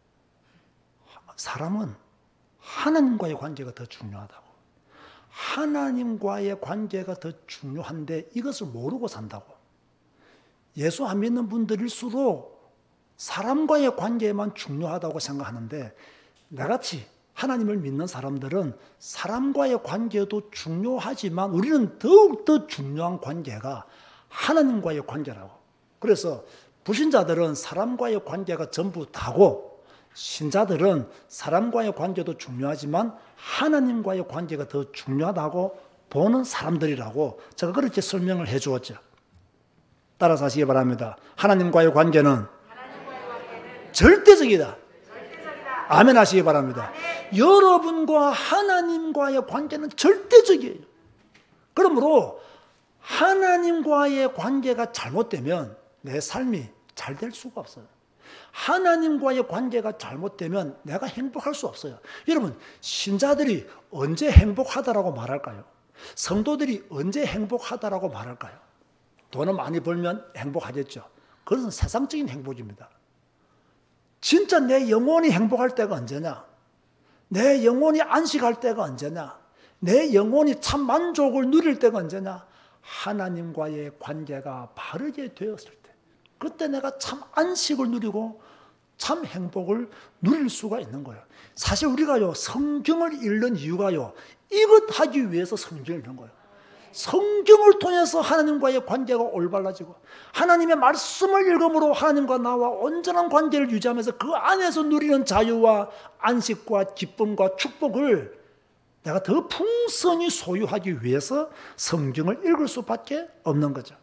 사람은 하나님과의 관계가 더 중요하다고. 하나님과의 관계가 더 중요한데 이것을 모르고 산다고. 예수 안 믿는 분들일수록 사람과의 관계만 중요하다고 생각하는데 나같이 하나님을 믿는 사람들은 사람과의 관계도 중요하지만 우리는 더욱더 중요한 관계가 하나님과의 관계라고. 그래서 불신자들은 사람과의 관계가 전부 다고 신자들은 사람과의 관계도 중요하지만 하나님과의 관계가 더 중요하다고 보는 사람들이라고 제가 그렇게 설명을 해 주었죠. 따라서 하시기 바랍니다. 하나님과의 관계는, 하나님과의 관계는 절대적이다. 절대적이다. 아멘 하시기 바랍니다. 아멘. 여러분과 하나님과의 관계는 절대적이에요. 그러므로 하나님과의 관계가 잘못되면 내 삶이 잘 될 수가 없어요. 하나님과의 관계가 잘못되면 내가 행복할 수 없어요. 여러분, 신자들이 언제 행복하다라고 말할까요? 성도들이 언제 행복하다라고 말할까요? 돈을 많이 벌면 행복하겠죠. 그것은 세상적인 행복입니다. 진짜 내 영혼이 행복할 때가 언제냐? 내 영혼이 안식할 때가 언제냐? 내 영혼이 참 만족을 누릴 때가 언제냐? 하나님과의 관계가 바르게 되었을 때. 그때 내가 참 안식을 누리고 참 행복을 누릴 수가 있는 거예요. 사실 우리가요, 성경을 읽는 이유가요, 이것 하기 위해서 성경을 읽는 거예요. 성경을 통해서 하나님과의 관계가 올바라지고 하나님의 말씀을 읽음으로 하나님과 나와 온전한 관계를 유지하면서 그 안에서 누리는 자유와 안식과 기쁨과 축복을 내가 더 풍성히 소유하기 위해서 성경을 읽을 수밖에 없는 거죠.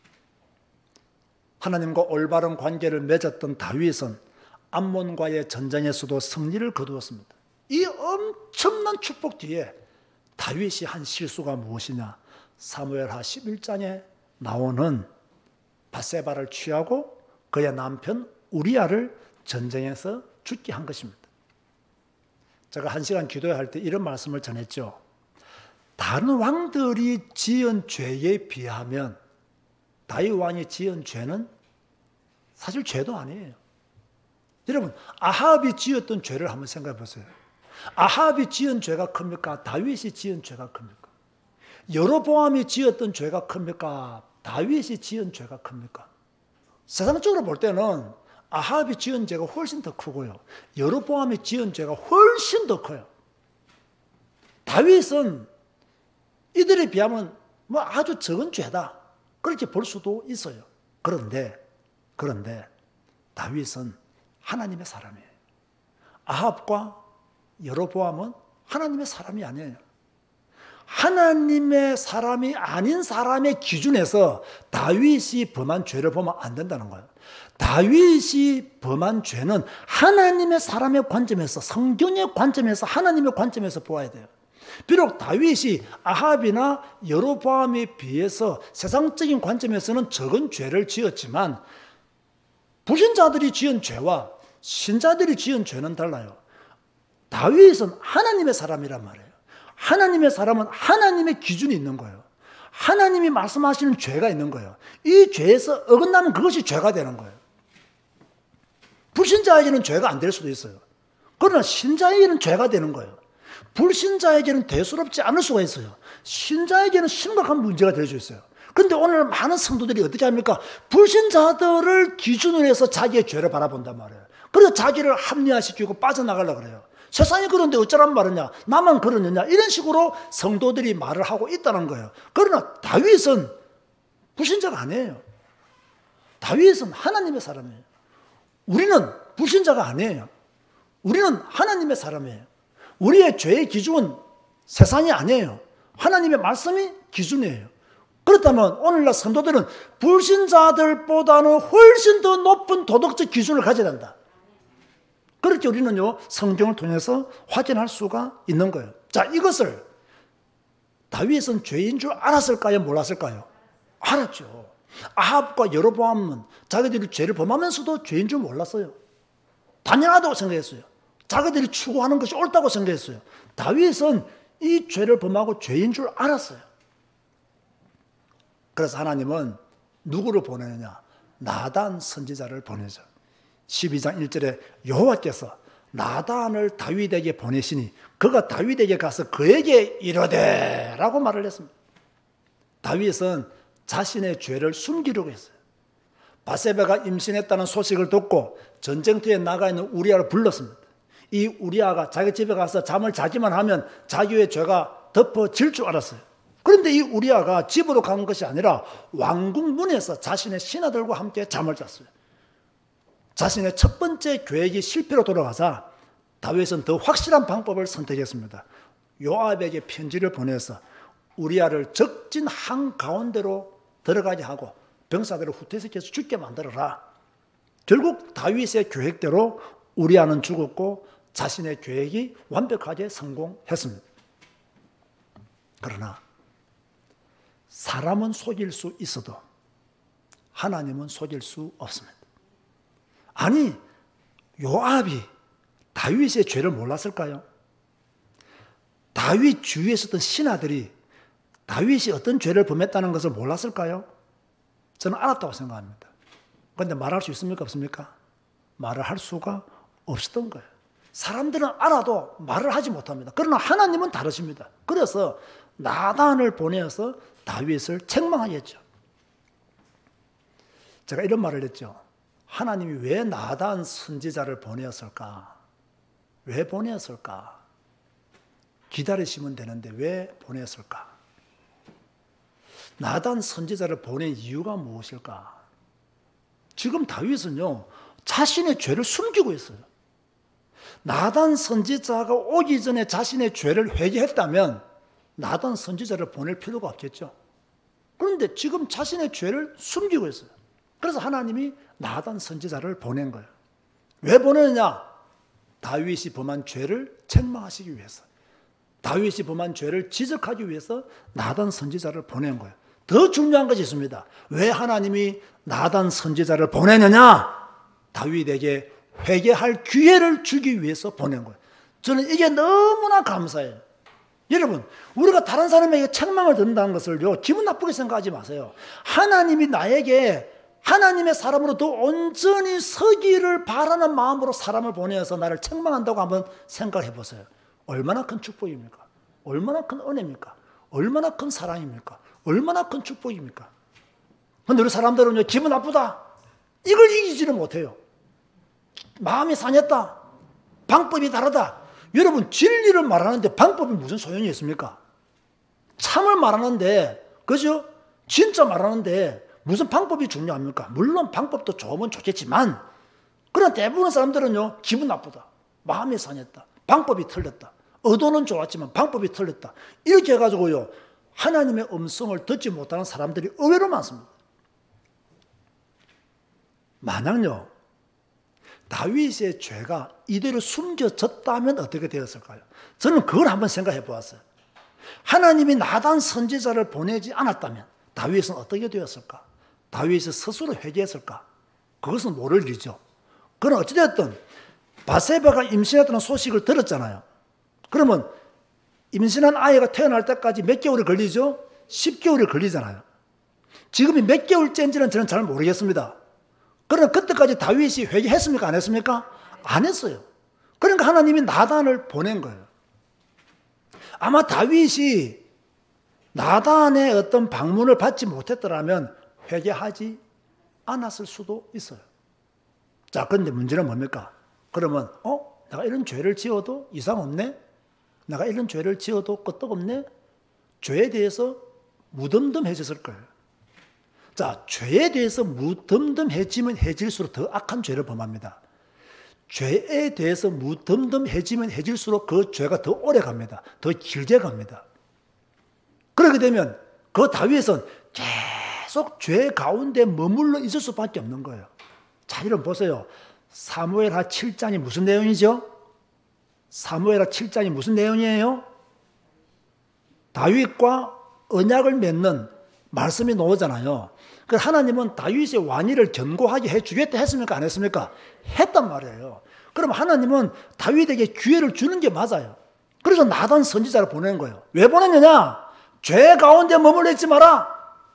하나님과 올바른 관계를 맺었던 다윗은 암몬과의 전쟁에서도 승리를 거두었습니다. 이 엄청난 축복 뒤에 다윗이 한 실수가 무엇이냐? 사무엘하 십일 장에 나오는 밧세바를 취하고 그의 남편 우리아를 전쟁에서 죽게 한 것입니다. 제가 한 시간 기도할 때 이런 말씀을 전했죠. 다른 왕들이 지은 죄에 비하면 다윗 왕이 지은 죄는 사실 죄도 아니에요. 여러분, 아합이 지었던 죄를 한번 생각해 보세요. 아합이 지은 죄가 큽니까? 다윗이 지은 죄가 큽니까? 여로보암이 지었던 죄가 큽니까? 다윗이 지은 죄가 큽니까? 세상적으로 볼 때는 아합이 지은 죄가 훨씬 더 크고요. 여로보암이 지은 죄가 훨씬 더 커요. 다윗은 이들에 비하면 뭐 아주 적은 죄다, 그렇게 볼 수도 있어요. 그런데 그런데 다윗은 하나님의 사람이에요. 아합과 여로보암은 하나님의 사람이 아니에요. 하나님의 사람이 아닌 사람의 기준에서 다윗이 범한 죄를 보면 안 된다는 거예요. 다윗이 범한 죄는 하나님의 사람의 관점에서, 성경의 관점에서, 하나님의 관점에서 보아야 돼요. 비록 다윗이 아합이나 여로보암에 비해서 세상적인 관점에서는 적은 죄를 지었지만 불신자들이 지은 죄와 신자들이 지은 죄는 달라요. 다윗은 하나님의 사람이란 말이에요. 하나님의 사람은 하나님의 기준이 있는 거예요. 하나님이 말씀하시는 죄가 있는 거예요. 이 죄에서 어긋나면 그것이 죄가 되는 거예요. 불신자에게는 죄가 안 될 수도 있어요. 그러나 신자에게는 죄가 되는 거예요. 불신자에게는 대수롭지 않을 수가 있어요. 신자에게는 심각한 문제가 될 수 있어요. 그런데 오늘 많은 성도들이 어떻게 합니까? 불신자들을 기준으로 해서 자기의 죄를 바라본단 말이에요. 그래서 자기를 합리화시키고 빠져나가려고 그래요. 세상이 그런데 어쩌란 말이냐, 나만 그러느냐, 이런 식으로 성도들이 말을 하고 있다는 거예요. 그러나 다윗은 불신자가 아니에요. 다윗은 하나님의 사람이에요. 우리는 불신자가 아니에요. 우리는 하나님의 사람이에요. 우리의 죄의 기준은 세상이 아니에요. 하나님의 말씀이 기준이에요. 그렇다면 오늘날 성도들은 불신자들보다는 훨씬 더 높은 도덕적 기준을 가져야 된다. 그렇게 우리는요, 성경을 통해서 확인할 수가 있는 거예요. 자, 이것을 다윗은 죄인 줄 알았을까요? 몰랐을까요? 알았죠. 아합과 여로보암은 자기들이 죄를 범하면서도 죄인 줄 몰랐어요. 당연하다고 생각했어요. 자기들이 추구하는 것이 옳다고 생각했어요. 다윗은 이 죄를 범하고 죄인 줄 알았어요. 그래서 하나님은 누구를 보내느냐? 나단 선지자를 보내죠. 십이 장 일 절에 여호와께서 나단을 다윗에게 보내시니 그가 다윗에게 가서 그에게 이르되 라고 말을 했습니다. 다윗은 자신의 죄를 숨기려고 했어요. 바세바가 임신했다는 소식을 듣고 전쟁터에 나가 있는 우리아를 불렀습니다. 이 우리아가 자기 집에 가서 잠을 자기만 하면 자기의 죄가 덮어질 줄 알았어요. 그런데 이 우리아가 집으로 간 것이 아니라 왕궁 문에서 자신의 신하들과 함께 잠을 잤어요. 자신의 첫 번째 계획이 실패로 돌아가자 다윗은 더 확실한 방법을 선택했습니다. 요압에게 편지를 보내서 우리아를 적진 한가운데로 들어가게 하고 병사들을 후퇴시켜서 죽게 만들어라. 결국 다윗의 계획대로 우리아는 죽었고 자신의 계획이 완벽하게 성공했습니다. 그러나 사람은 속일 수 있어도 하나님은 속일 수 없습니다. 아니, 요압이 다윗의 죄를 몰랐을까요? 다윗 주위에 있었던 신하들이 다윗이 어떤 죄를 범했다는 것을 몰랐을까요? 저는 알았다고 생각합니다. 그런데 말할 수 있습니까? 없습니까? 말을 할 수가 없었던 거예요. 사람들은 알아도 말을 하지 못합니다. 그러나 하나님은 다르십니다. 그래서 나단을 보내어서 다윗을 책망하게 했죠. 제가 이런 말을 했죠. 하나님이 왜 나단 선지자를 보내었을까? 왜 보내었을까? 기다리시면 되는데 왜 보냈을까? 나단 선지자를 보낸 이유가 무엇일까? 지금 다윗은요, 자신의 죄를 숨기고 있어요. 나단 선지자가 오기 전에 자신의 죄를 회개했다면 나단 선지자를 보낼 필요가 없겠죠. 그런데 지금 자신의 죄를 숨기고 있어요. 그래서 하나님이 나단 선지자를 보낸 거예요. 왜 보내느냐? 다윗이 범한 죄를 책망하시기 위해서, 다윗이 범한 죄를 지적하기 위해서 나단 선지자를 보낸 거예요. 더 중요한 것이 있습니다. 왜 하나님이 나단 선지자를 보내느냐? 다윗에게 회개할 기회를 주기 위해서 보낸 거예요. 저는 이게 너무나 감사해요. 여러분, 우리가 다른 사람에게 책망을 듣는다는 것을요, 기분 나쁘게 생각하지 마세요. 하나님이 나에게 하나님의 사람으로 더 온전히 서기를 바라는 마음으로 사람을 보내어서 나를 책망한다고 한번 생각해 보세요. 얼마나 큰 축복입니까? 얼마나 큰 은혜입니까? 얼마나 큰 사랑입니까? 얼마나 큰 축복입니까? 근데 우리 사람들은요, 기분 나쁘다, 이걸 이기지를 못해요. 마음이 상했다, 방법이 다르다. 여러분, 진리를 말하는데 방법이 무슨 소용이 있습니까? 참을 말하는데, 그죠? 진짜 말하는데 무슨 방법이 중요합니까? 물론 방법도 좋으면 좋겠지만, 그러나 대부분의 사람들은요, 기분 나쁘다, 마음이 상했다, 방법이 틀렸다, 의도는 좋았지만 방법이 틀렸다, 이렇게 해가지고요, 하나님의 음성을 듣지 못하는 사람들이 의외로 많습니다. 만약요, 다윗의 죄가 이대로 숨겨졌다면 어떻게 되었을까요? 저는 그걸 한번 생각해 보았어요. 하나님이 나단 선지자를 보내지 않았다면 다윗은 어떻게 되었을까? 다윗이 스스로 회개했을까? 그것은 모를 일이죠. 그러나 어찌됐든 바세바가 임신했다는 소식을 들었잖아요. 그러면 임신한 아이가 태어날 때까지 몇 개월이 걸리죠? 십 개월이 걸리잖아요. 지금이 몇 개월째인지는 저는 잘 모르겠습니다. 그러나 그때까지 다윗이 회개했습니까? 안 했습니까? 안 했어요. 그러니까 하나님이 나단을 보낸 거예요. 아마 다윗이 나단의 어떤 방문을 받지 못했더라면 회개하지 않았을 수도 있어요. 자, 그런데 문제는 뭡니까? 그러면 어? 내가 이런 죄를 지어도 이상 없네? 내가 이런 죄를 지어도 끄떡없네? 죄에 대해서 무덤덤해졌을 거예요. 자, 죄에 대해서 무덤덤해지면 해질수록 더 악한 죄를 범합니다. 죄에 대해서 무덤덤해지면 해질수록 그 죄가 더 오래 갑니다. 더 길게 갑니다. 그렇게 되면 그 다윗은 계속 죄 가운데 머물러 있을 수밖에 없는 거예요. 자, 여러분 보세요. 사무엘하 칠 장이 무슨 내용이죠? 사무엘하 칠 장이 무슨 내용이에요? 다윗과 언약을 맺는 말씀이 나오잖아요. 그 하나님은 다윗의 왕위를 견고하게 해주겠다 했습니까? 안 했습니까? 했단 말이에요. 그럼 하나님은 다윗에게 기회를 주는 게 맞아요. 그래서 나단 선지자를 보내는 거예요. 왜 보냈느냐? 죄 가운데 머물러 있지 마라.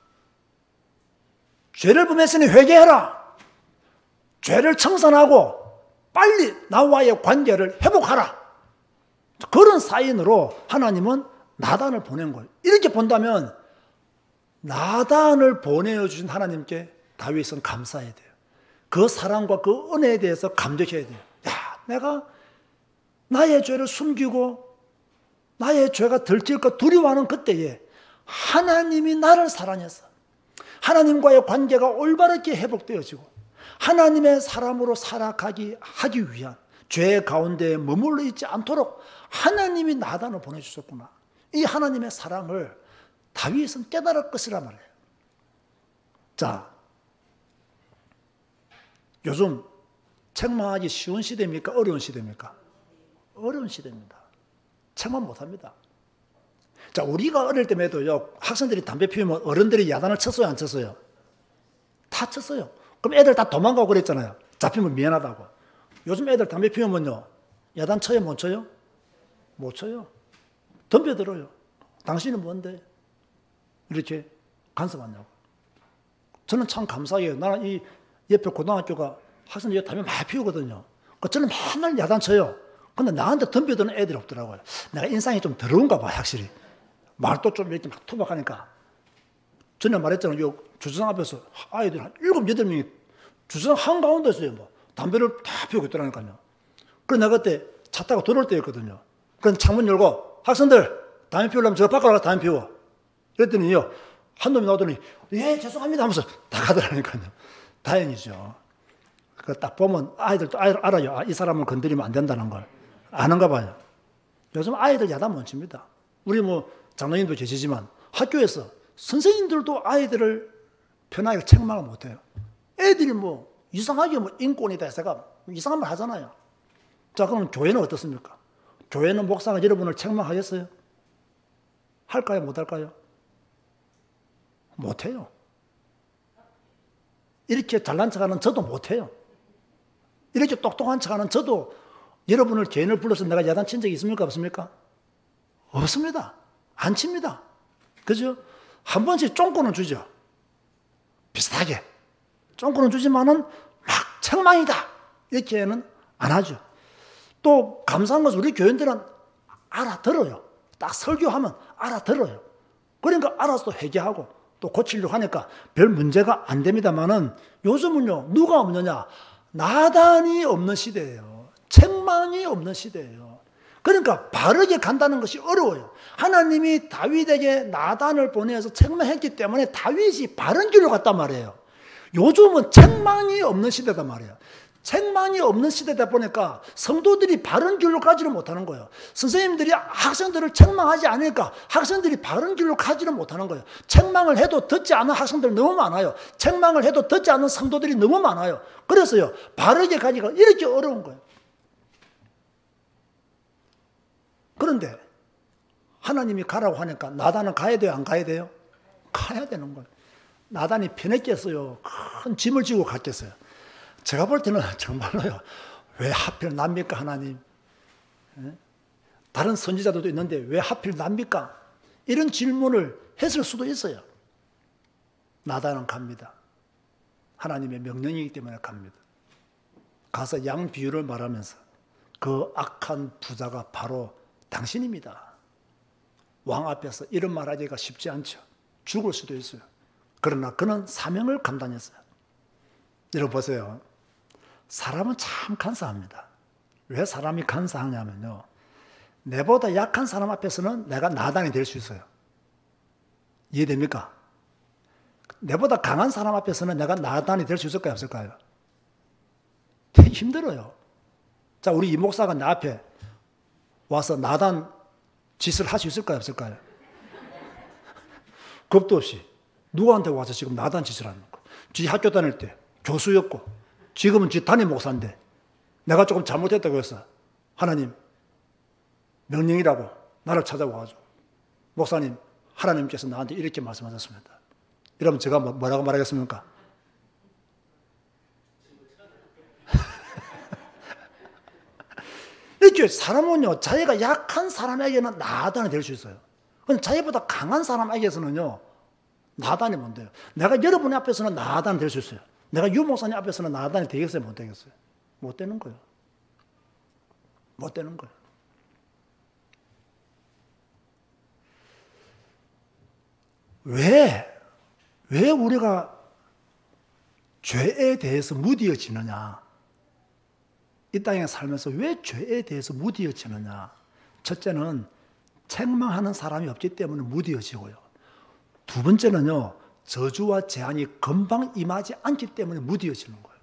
죄를 범했으니 회개해라. 죄를 청산하고 빨리 나와의 관계를 회복하라. 그런 사인으로 하나님은 나단을 보낸 거예요. 이렇게 본다면 나단을 보내주신 하나님께 다윗은 감사해야 돼요. 그 사랑과 그 은혜에 대해서 감격해야 돼요. 야, 내가 나의 죄를 숨기고 나의 죄가 들킬까 두려워하는 그때에 하나님이 나를 사랑해서 하나님과의 관계가 올바르게 회복되어지고 하나님의 사람으로 살아가기 하기 위한 죄 가운데 머물러 있지 않도록 하나님이 나단을 보내주셨구나. 이 하나님의 사랑을 다윗은 깨달을 것이라 말이에요. 자, 요즘 책망하기 쉬운 시대입니까? 어려운 시대입니까? 어려운 시대입니다. 책망 못합니다. 자, 우리가 어릴 때에도요, 학생들이 담배 피우면 어른들이 야단을 쳤어요, 안 쳤어요? 다 쳤어요. 그럼 애들 다 도망가고 그랬잖아요. 잡히면 미안하다고. 요즘 애들 담배 피우면요, 야단 쳐요, 못 쳐요? 못 쳐요. 덤벼들어요. 당신은 뭔데? 이렇게 간섭하냐고. 저는 참 감사해요. 나는 이 옆에 고등학교가 학생들이 담배 많이 피우거든요. 저는 맨날 야단 쳐요. 근데 나한테 덤벼드는 애들이 없더라고요. 내가 인상이 좀 더러운가 봐, 확실히. 말도 좀 이렇게 막 투박하니까. 전에 말했잖아요. 요 주차장 앞에서 아이들 한 일곱, 여덟 명이 주차장 한가운데서요, 뭐. 담배를 다 피우고 있더라니까요. 그래서 내가 그때 차 타고 들어올 때였거든요. 그래서 창문 열고, 학생들, 담배 피우려면 저 밖으로 가서 담배 피워. 그랬더니요, 한 놈이 나오더니, 예, 죄송합니다 하면서 다 가더라니까요. 다행이죠. 그 딱 보면 아이들도 알아요. 아, 이 사람을 건드리면 안 된다는 걸. 아는가 봐요. 요즘 아이들 야단 못 칩니다. 우리 뭐 장로님도 계시지만 학교에서 선생님들도 아이들을 편하게 책망을 못 해요. 애들이 뭐 이상하게 뭐 인권이다 해서가 이상한 말 하잖아요. 자, 그럼 교회는 어떻습니까? 교회는 목사가 여러분을 책망하겠어요? 할까요? 못 할까요? 못 해요. 이렇게 잘난 척하는 저도 못 해요. 이렇게 똑똑한 척하는 저도 여러분을 개인을 불러서 내가 야단 친 적이 있습니까? 없습니까? 없습니다. 안 칩니다. 그죠? 한 번씩 쫑꼬는 주죠. 비슷하게. 쫑꼬는 주지만은 막 책망이다. 이렇게는 안 하죠. 또 감사한 것은 우리 교인들은 알아들어요. 딱 설교하면 알아들어요. 그러니까 알아서 또 회개하고 또 고치려고 하니까 별 문제가 안 됩니다만은 요즘은요, 누가 없느냐? 나단이 없는 시대예요. 책망이 없는 시대예요. 그러니까 바르게 간다는 것이 어려워요. 하나님이 다윗에게 나단을 보내서 책망했기 때문에 다윗이 바른 길로 갔단 말이에요. 요즘은 책망이 없는 시대단 말이에요. 책망이 없는 시대다 보니까 성도들이 바른 길로 가지를 못하는 거예요. 선생님들이 학생들을 책망하지 않으니까 학생들이 바른 길로 가지를 못하는 거예요. 책망을 해도 듣지 않는 학생들 너무 많아요. 책망을 해도 듣지 않는 성도들이 너무 많아요. 그래서요, 바르게 가기가 이렇게 어려운 거예요. 그런데 하나님이 가라고 하니까 나단은 가야 돼요? 안 가야 돼요? 가야 되는 거예요. 나단이 편했겠어요? 큰 짐을 지고 갔겠어요? 제가 볼 때는 정말로요, 왜 하필 납니까, 하나님? 다른 선지자들도 있는데 왜 하필 납니까? 이런 질문을 했을 수도 있어요. 나단은 갑니다. 하나님의 명령이기 때문에 갑니다. 가서 양 비유를 말하면서 그 악한 부자가 바로 당신입니다. 왕 앞에서 이런 말하기가 쉽지 않죠. 죽을 수도 있어요. 그러나 그는 사명을 감당했어요. 여러분 보세요. 사람은 참 간사합니다. 왜 사람이 간사하냐면요, 내보다 약한 사람 앞에서는 내가 나단이 될 수 있어요. 이해됩니까? 내보다 강한 사람 앞에서는 내가 나단이 될 수 있을까요, 없을까요? 되게 힘들어요. 자, 우리 이 목사가 내 앞에 와서 나단 짓을 할 수 있을까요, 없을까요? 겁도 없이 누구한테 와서 지금 나단 짓을 하는 거예요. 지 학교 다닐 때 교수였고 지금은 지 담임 목사인데 내가 조금 잘못했다고 해서 하나님 명령이라고 나를 찾아와가지고 목사님, 하나님께서 나한테 이렇게 말씀하셨습니다. 이러면 제가 뭐라고 말하겠습니까? 이렇게 사람은요, 자기가 약한 사람에게는 나단이 될 수 있어요. 근데 자기보다 강한 사람에게서는요, 나단이 못 돼요. 내가 여러분 앞에서는 나단이 될 수 있어요. 내가 유 목사님 앞에서는 나단이 되겠어요, 못 되겠어요? 못 되는 거예요. 못 되는 거예요. 왜, 왜 우리가 죄에 대해서 무디어지느냐? 이 땅에 살면서 왜 죄에 대해서 무디어지느냐? 첫째는 책망하는 사람이 없기 때문에 무디어지고요. 두 번째는요, 저주와 재앙이 금방 임하지 않기 때문에 무디어지는 거예요.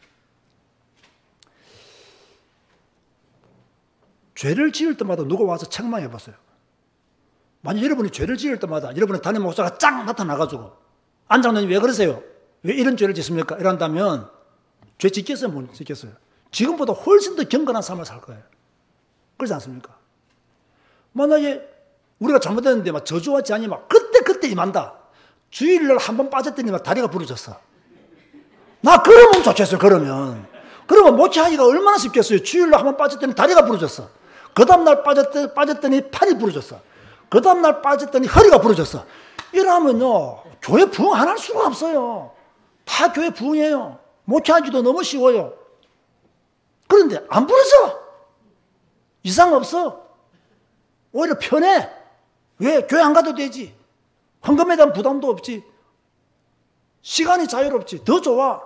죄를 지을 때마다 누가 와서 책망해 봤어요. 만약 여러분이 죄를 지을 때마다 여러분의 담임 목사가 쫙 나타나가지고 안 장로님 왜 그러세요? 왜 이런 죄를 짓습니까? 이런다면 죄 짓겠어요? 못 짓겠어요? 지금보다 훨씬 더 경건한 삶을 살 거예요. 그렇지 않습니까? 만약에 우리가 잘못했는데 막 저주와 재앙이 막 그때 그때 임한다. 주일날 한 번 빠졌더니 막 다리가 부러졌어. 나 그러면 좋겠어요. 그러면 그러면 모치하기가 얼마나 쉽겠어요. 주일날 한 번 빠졌더니 다리가 부러졌어. 그 다음날 빠졌더니, 빠졌더니 팔이 부러졌어. 그 다음날 빠졌더니 허리가 부러졌어. 이러면요, 교회 부흥 안 할 수가 없어요. 다 교회 부흥이에요. 모치하기도 너무 쉬워요. 그런데 안 부러져. 이상 없어. 오히려 편해. 왜? 교회 안 가도 되지. 헌금에 대한 부담도 없지. 시간이 자유롭지. 더 좋아.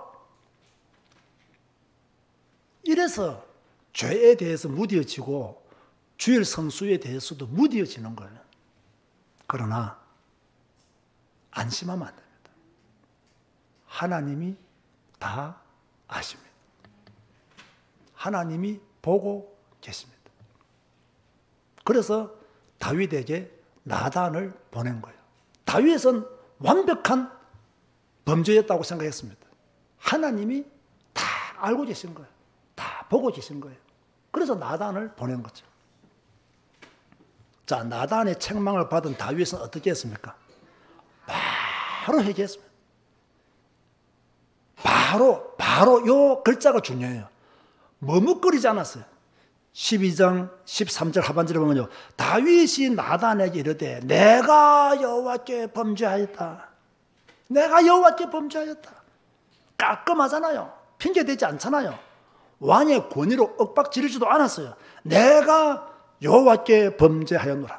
이래서 죄에 대해서 무디어지고 주일 성수에 대해서도 무디어지는 거예요. 그러나 안심하면 안 됩니다. 하나님이 다 아십니다. 하나님이 보고 계십니다. 그래서 다윗에게 나단을 보낸 거예요. 다윗은 완벽한 범죄였다고 생각했습니다. 하나님이 다 알고 계신 거예요. 다 보고 계신 거예요. 그래서 나단을 보낸 거죠. 자, 나단의 책망을 받은 다윗은 어떻게 했습니까? 바로 회개했습니다. 바로, 바로 요 글자가 중요해요. 머뭇거리지 않았어요. 십이 장 십삼 절 하반절에 보면요, 다윗이 나단에게 이르되 내가 여호와께 범죄하였다. 내가 여호와께 범죄하였다. 깔끔하잖아요. 핑계대지 않잖아요. 왕의 권위로 윽박 지르지도 않았어요. 내가 여호와께 범죄하였노라.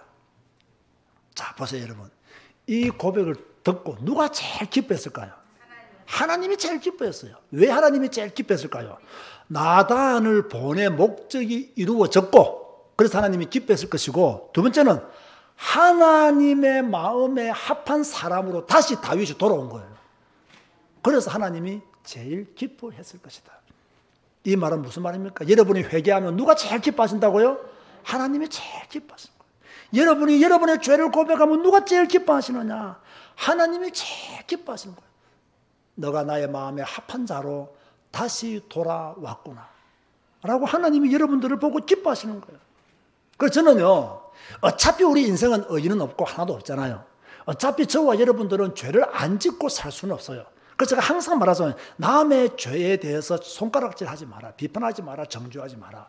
자, 보세요 여러분. 이 고백을 듣고 누가 제일 기뻐했을까요? 하나님이 제일 기뻐했어요. 왜 하나님이 제일 기뻐했을까요? 나단을 보내 목적이 이루어졌고, 그래서 하나님이 기뻐했을 것이고, 두 번째는 하나님의 마음에 합한 사람으로 다시 다윗이 돌아온 거예요. 그래서 하나님이 제일 기뻐했을 것이다. 이 말은 무슨 말입니까? 여러분이 회개하면 누가 제일 기뻐하신다고요? 하나님이 제일 기뻐하시는 거예요. 여러분이 여러분의 죄를 고백하면 누가 제일 기뻐하시느냐? 하나님이 제일 기뻐하시는 거예요. 너가 나의 마음에 합한 자로 다시 돌아왔구나 라고 하나님이 여러분들을 보고 기뻐하시는 거예요. 그래서 저는요, 어차피 우리 인생은 의의는 없고 하나도 없잖아요. 어차피 저와 여러분들은 죄를 안 짓고 살 수는 없어요. 그래서 제가 항상 말하잖아요. 남의 죄에 대해서 손가락질 하지 마라, 비판하지 마라, 정죄하지 마라.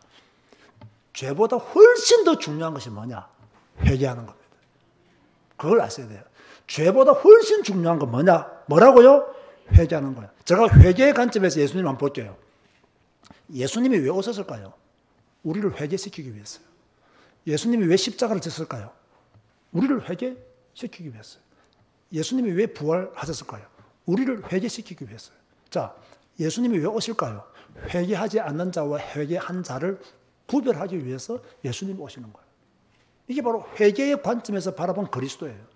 죄보다 훨씬 더 중요한 것이 뭐냐? 회개하는 겁니다. 그걸 아셔야 돼요. 죄보다 훨씬 중요한 건 뭐냐? 뭐라고요? 회개하는 거예요. 제가 회개의 관점에서 예수님 한번 볼게요. 예수님이 왜 오셨을까요? 우리를 회개시키기 위해서요. 예수님이 왜 십자가를 졌을까요? 우리를 회개시키기 위해서요. 예수님이 왜 부활하셨을까요? 우리를 회개시키기 위해서요. 자, 예수님이 왜 오실까요? 회개하지 않는 자와 회개한 자를 구별하기 위해서 예수님이 오시는 거예요. 이게 바로 회개의 관점에서 바라본 그리스도예요.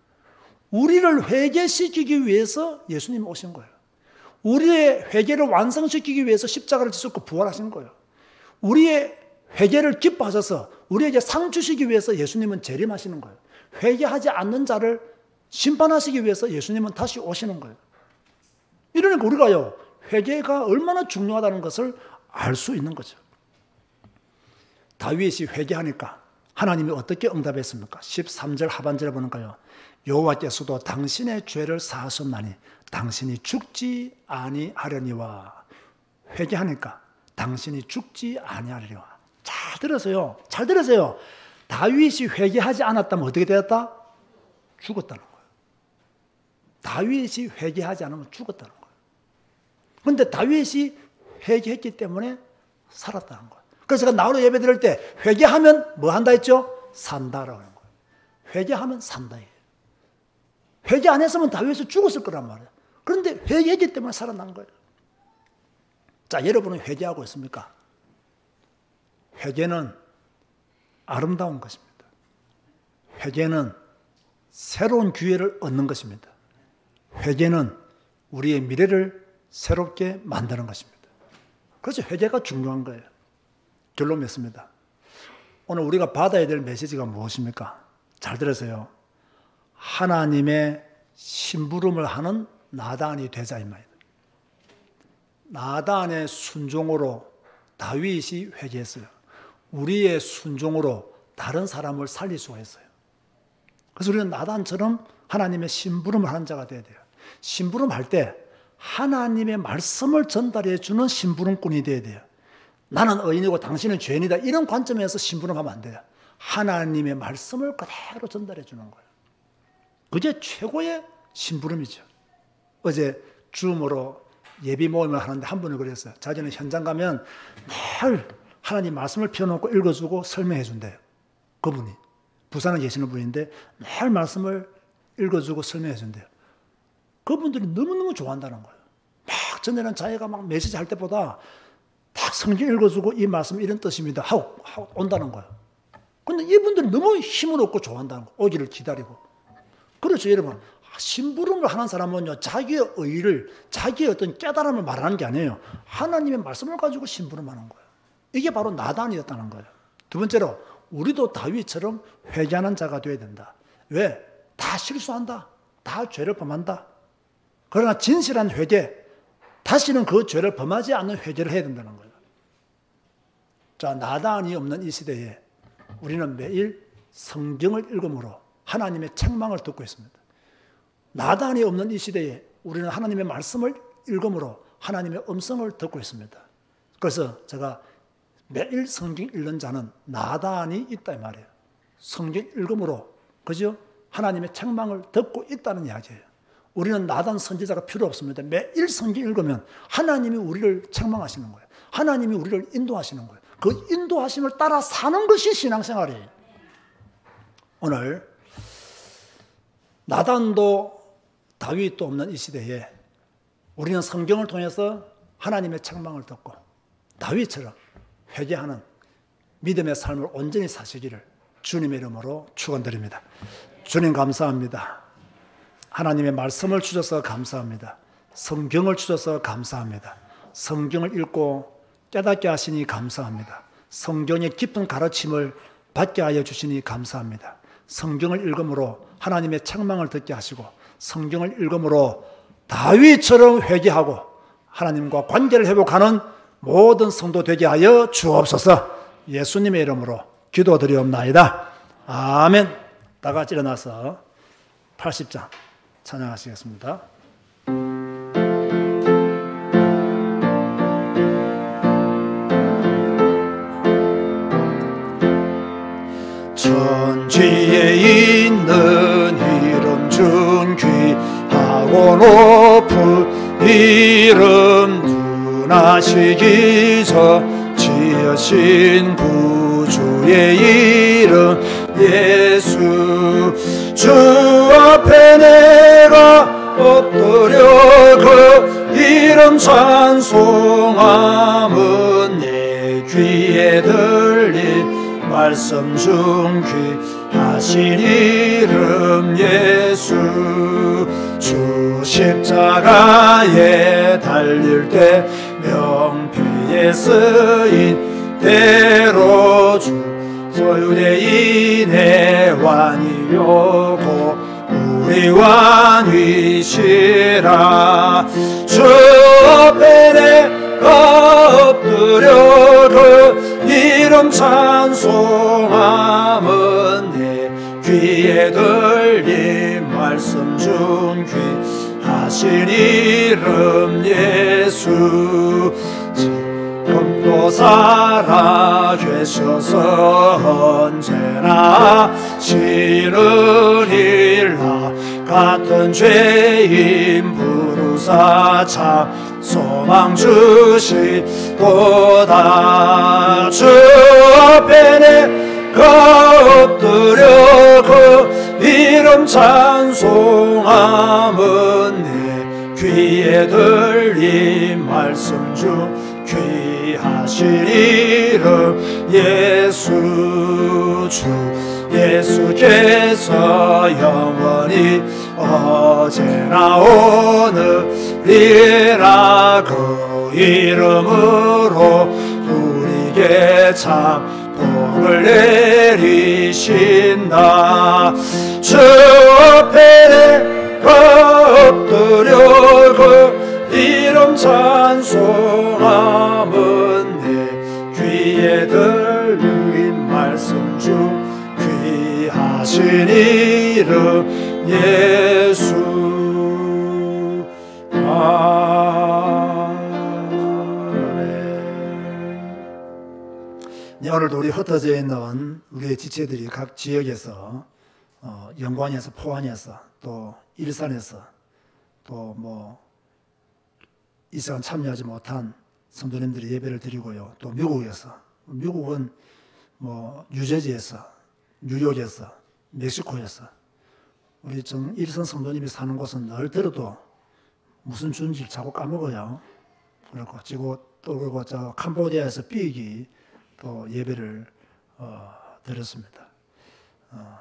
우리를 회개시키기 위해서 예수님이 오신 거예요. 우리의 회개를 완성시키기 위해서 십자가를 지셨고 부활하신 거예요. 우리의 회개를 기뻐하셔서 우리에게 상 주시기 위해서 예수님은 재림하시는 거예요. 회개하지 않는 자를 심판하시기 위해서 예수님은 다시 오시는 거예요. 이러니까 우리가요, 회개가 얼마나 중요하다는 것을 알 수 있는 거죠. 다윗이 회개하니까 하나님이 어떻게 응답했습니까? 십삼 절 하반절에 보니까요, 여호와께서도 당신의 죄를 사하셨나니 당신이 죽지 아니하려니와. 회개하니까 당신이 죽지 아니하려니와. 잘 들으세요. 잘 들으세요. 다윗이 회개하지 않았다면 어떻게 되었다? 죽었다는 거예요. 다윗이 회개하지 않으면 죽었다는 거예요. 그런데 다윗이 회개했기 때문에 살았다는 거예요. 그래서 제가 나홀로 예배 드릴 때 회개하면 뭐 한다 했죠? 산다라고 하는 거예요. 회개하면 산다. 회개 안 했으면 다윗이 죽었을 거란 말이에요. 그런데 회개했기 때문에 살아난 거예요. 자, 여러분은 회개하고 있습니까? 회개는 아름다운 것입니다. 회개는 새로운 기회를 얻는 것입니다. 회개는 우리의 미래를 새롭게 만드는 것입니다. 그래서 회개가 중요한 거예요. 결론 맺습니다. 오늘 우리가 받아야 될 메시지가 무엇입니까? 잘 들으세요. 하나님의 심부름을 하는 나단이 되자 이 말이에요. 나단의 순종으로 다윗이 회개했어요. 우리의 순종으로 다른 사람을 살릴 수가 있어요. 그래서 우리는 나단처럼 하나님의 심부름을 하는 자가 되어야 돼요. 심부름할 때 하나님의 말씀을 전달해 주는 심부름꾼이 되어야 돼요. 나는 의인이고 당신은 죄인이다, 이런 관점에서 심부름하면 안 돼요. 하나님의 말씀을 그대로 전달해 주는 거예요. 그게 최고의 심부름이죠. 어제 줌으로 예비 모임을 하는데 한 분이 그랬어요. 자기는 현장 가면 늘 하나님 말씀을 펴놓고 읽어주고 설명해 준대요. 그분이 부산에 계시는 분인데 늘 말씀을 읽어주고 설명해 준대요. 그분들이 너무너무 좋아한다는 거예요. 막 전에는 자기가 막 메시지 할 때보다 딱 성경 읽어주고 이 말씀 이런 뜻입니다 하고, 하고 온다는 거예요. 근데 이분들이 너무 힘을 얻고 좋아한다는 거예요. 오기를 기다리고. 그렇죠, 여러분. 심부름을 하는 사람은요, 자기의 의의를, 자기의 어떤 깨달음을 말하는 게 아니에요. 하나님의 말씀을 가지고 심부름하는 거예요. 이게 바로 나단이었다는 거예요. 두 번째로, 우리도 다윗처럼 회개하는 자가 되어야 된다. 왜? 다 실수한다. 다 죄를 범한다. 그러나 진실한 회개, 다시는 그 죄를 범하지 않는 회개를 해야 된다는 거예요. 자, 나단이 없는 이 시대에 우리는 매일 성경을 읽음으로 하나님의 책망을 듣고 있습니다. 나단이 없는 이 시대에 우리는 하나님의 말씀을 읽음으로 하나님의 음성을 듣고 있습니다. 그래서 제가 매일 성경 읽는 자는 나단이 있다 이 말이에요. 성경 읽음으로, 그죠? 하나님의 책망을 듣고 있다는 이야기예요. 우리는 나단 선지자가 필요 없습니다. 매일 성경 읽으면 하나님이 우리를 책망하시는 거예요. 하나님이 우리를 인도하시는 거예요. 그 인도하심을 따라 사는 것이 신앙생활이에요. 오늘 나단도 다윗도 없는 이 시대에 우리는 성경을 통해서 하나님의 책망을 듣고 다윗처럼 회개하는 믿음의 삶을 온전히 사시기를 주님의 이름으로 축원드립니다. 주님 감사합니다. 하나님의 말씀을 주셔서 감사합니다. 성경을 주셔서 감사합니다. 성경을 읽고 깨닫게 하시니 감사합니다. 성경의 깊은 가르침을 받게 하여 주시니 감사합니다. 성경을 읽음으로 하나님의 책망을 듣게 하시고 성경을 읽음으로 다윗처럼 회개하고 하나님과 관계를 회복하는 모든 성도 되게 하여 주옵소서. 예수님의 이름으로 기도드리옵나이다. 아멘. 다 같이 일어나서 팔십 장 찬양하시겠습니다. 천지에 있는 이름 중 귀하고 높은 이름 눈하시기서 지으신 구주의 이름 예수. 주 앞에 내가 엎드려 그 이름 찬송함은 내 귀에 들린 말씀 중 귀하신 이름 예수. 주 십자가에 달릴 때 명패에 쓰인 대로 주 유대인의 왕이요고 우리 왕이시라. 주 앞에 내가 엎드려 그 이름 찬송함은 내 귀에 들린 말씀 중 귀하신 이름 예수. 지금도 살아계셔서 언제나 시르리라. 같은 죄인 부르사 참 소망 주시도다. 주 앞에 내가 엎드려 그 이름 찬송함은 내 귀에 들린 말씀 중 귀하신 이름 예수. 주 예수께서 영원히 어제나 오늘이라 그 이름으로 우리에게 참 복을 내리신다. 주 앞에 내가 엎드려 그 이름 찬송함은 내 귀에 들린 말씀 중 귀하신 이름 예수. 아멘. 네, 오늘도 우리 흩어져 있는 우리의 지체들이 각 지역에서 어, 영광에서 포항에서 또 일산에서 또 뭐 이 시간 참여하지 못한 성도님들이 예배를 드리고요. 또 미국에서, 미국은 뭐 뉴저지에서, 뉴욕에서, 멕시코에서 우리 정 일선 성도님이 사는 곳은 늘 들어도 무슨 주인지 자꾸 까먹어요. 그리고 지금 또 그리고 저 캄보디아에서 삐익이 또 예배를 어, 드렸습니다. 어,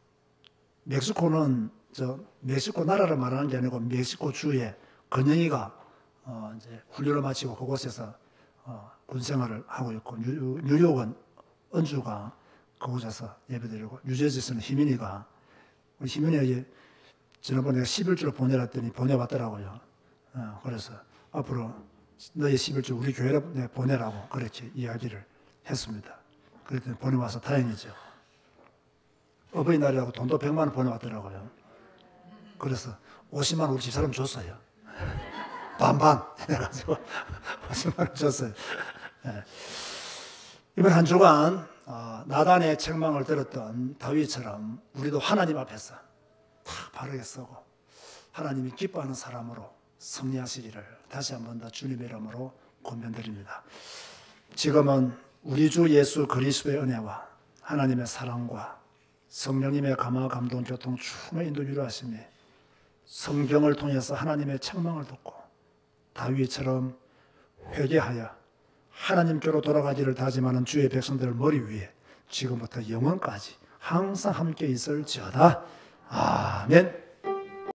멕시코는 저 멕시코 나라를 말하는 게 아니고 멕시코 주에 근영이가 어, 이제 훈련을 마치고 그곳에서 어, 군 생활을 하고 있고 뉴, 뉴욕은 은주가 그곳에서 예배드리고 뉴저지에서는 희민이가 우리 희민이에게 지난번에 십일 주를 보내놨더니 보내왔더라고요. 어, 그래서 앞으로 너의 십일 주 우리 교회로 보내라고 그렇게 이야기를 했습니다. 그랬더니 보내와서 다행이죠. 어버이날이라고 돈도 백만 원 보내왔더라고요. 그래서 오십만 원 우리 집사람 줬어요. 반반 해가지고 오십만 원 줬어요. 네. 이번 한 주간 나단의 책망을 들었던 다윗처럼 우리도 하나님 앞에서 다 바르게 서고 하나님이 기뻐하는 사람으로 승리하시기를 다시 한 번 더 주님의 이름으로 권면드립니다. 지금은 우리 주 예수 그리스도의 은혜와 하나님의 사랑과 성령님의 감화 감동 교통 충만히 인도 유로하심이 성경을 통해서 하나님의 책망을 듣고 다윗처럼 회개하여 하나님께로 돌아가기를 다짐하는 주의 백성들 머리 위에 지금부터 영원까지 항상 함께 있을지어다. 아멘.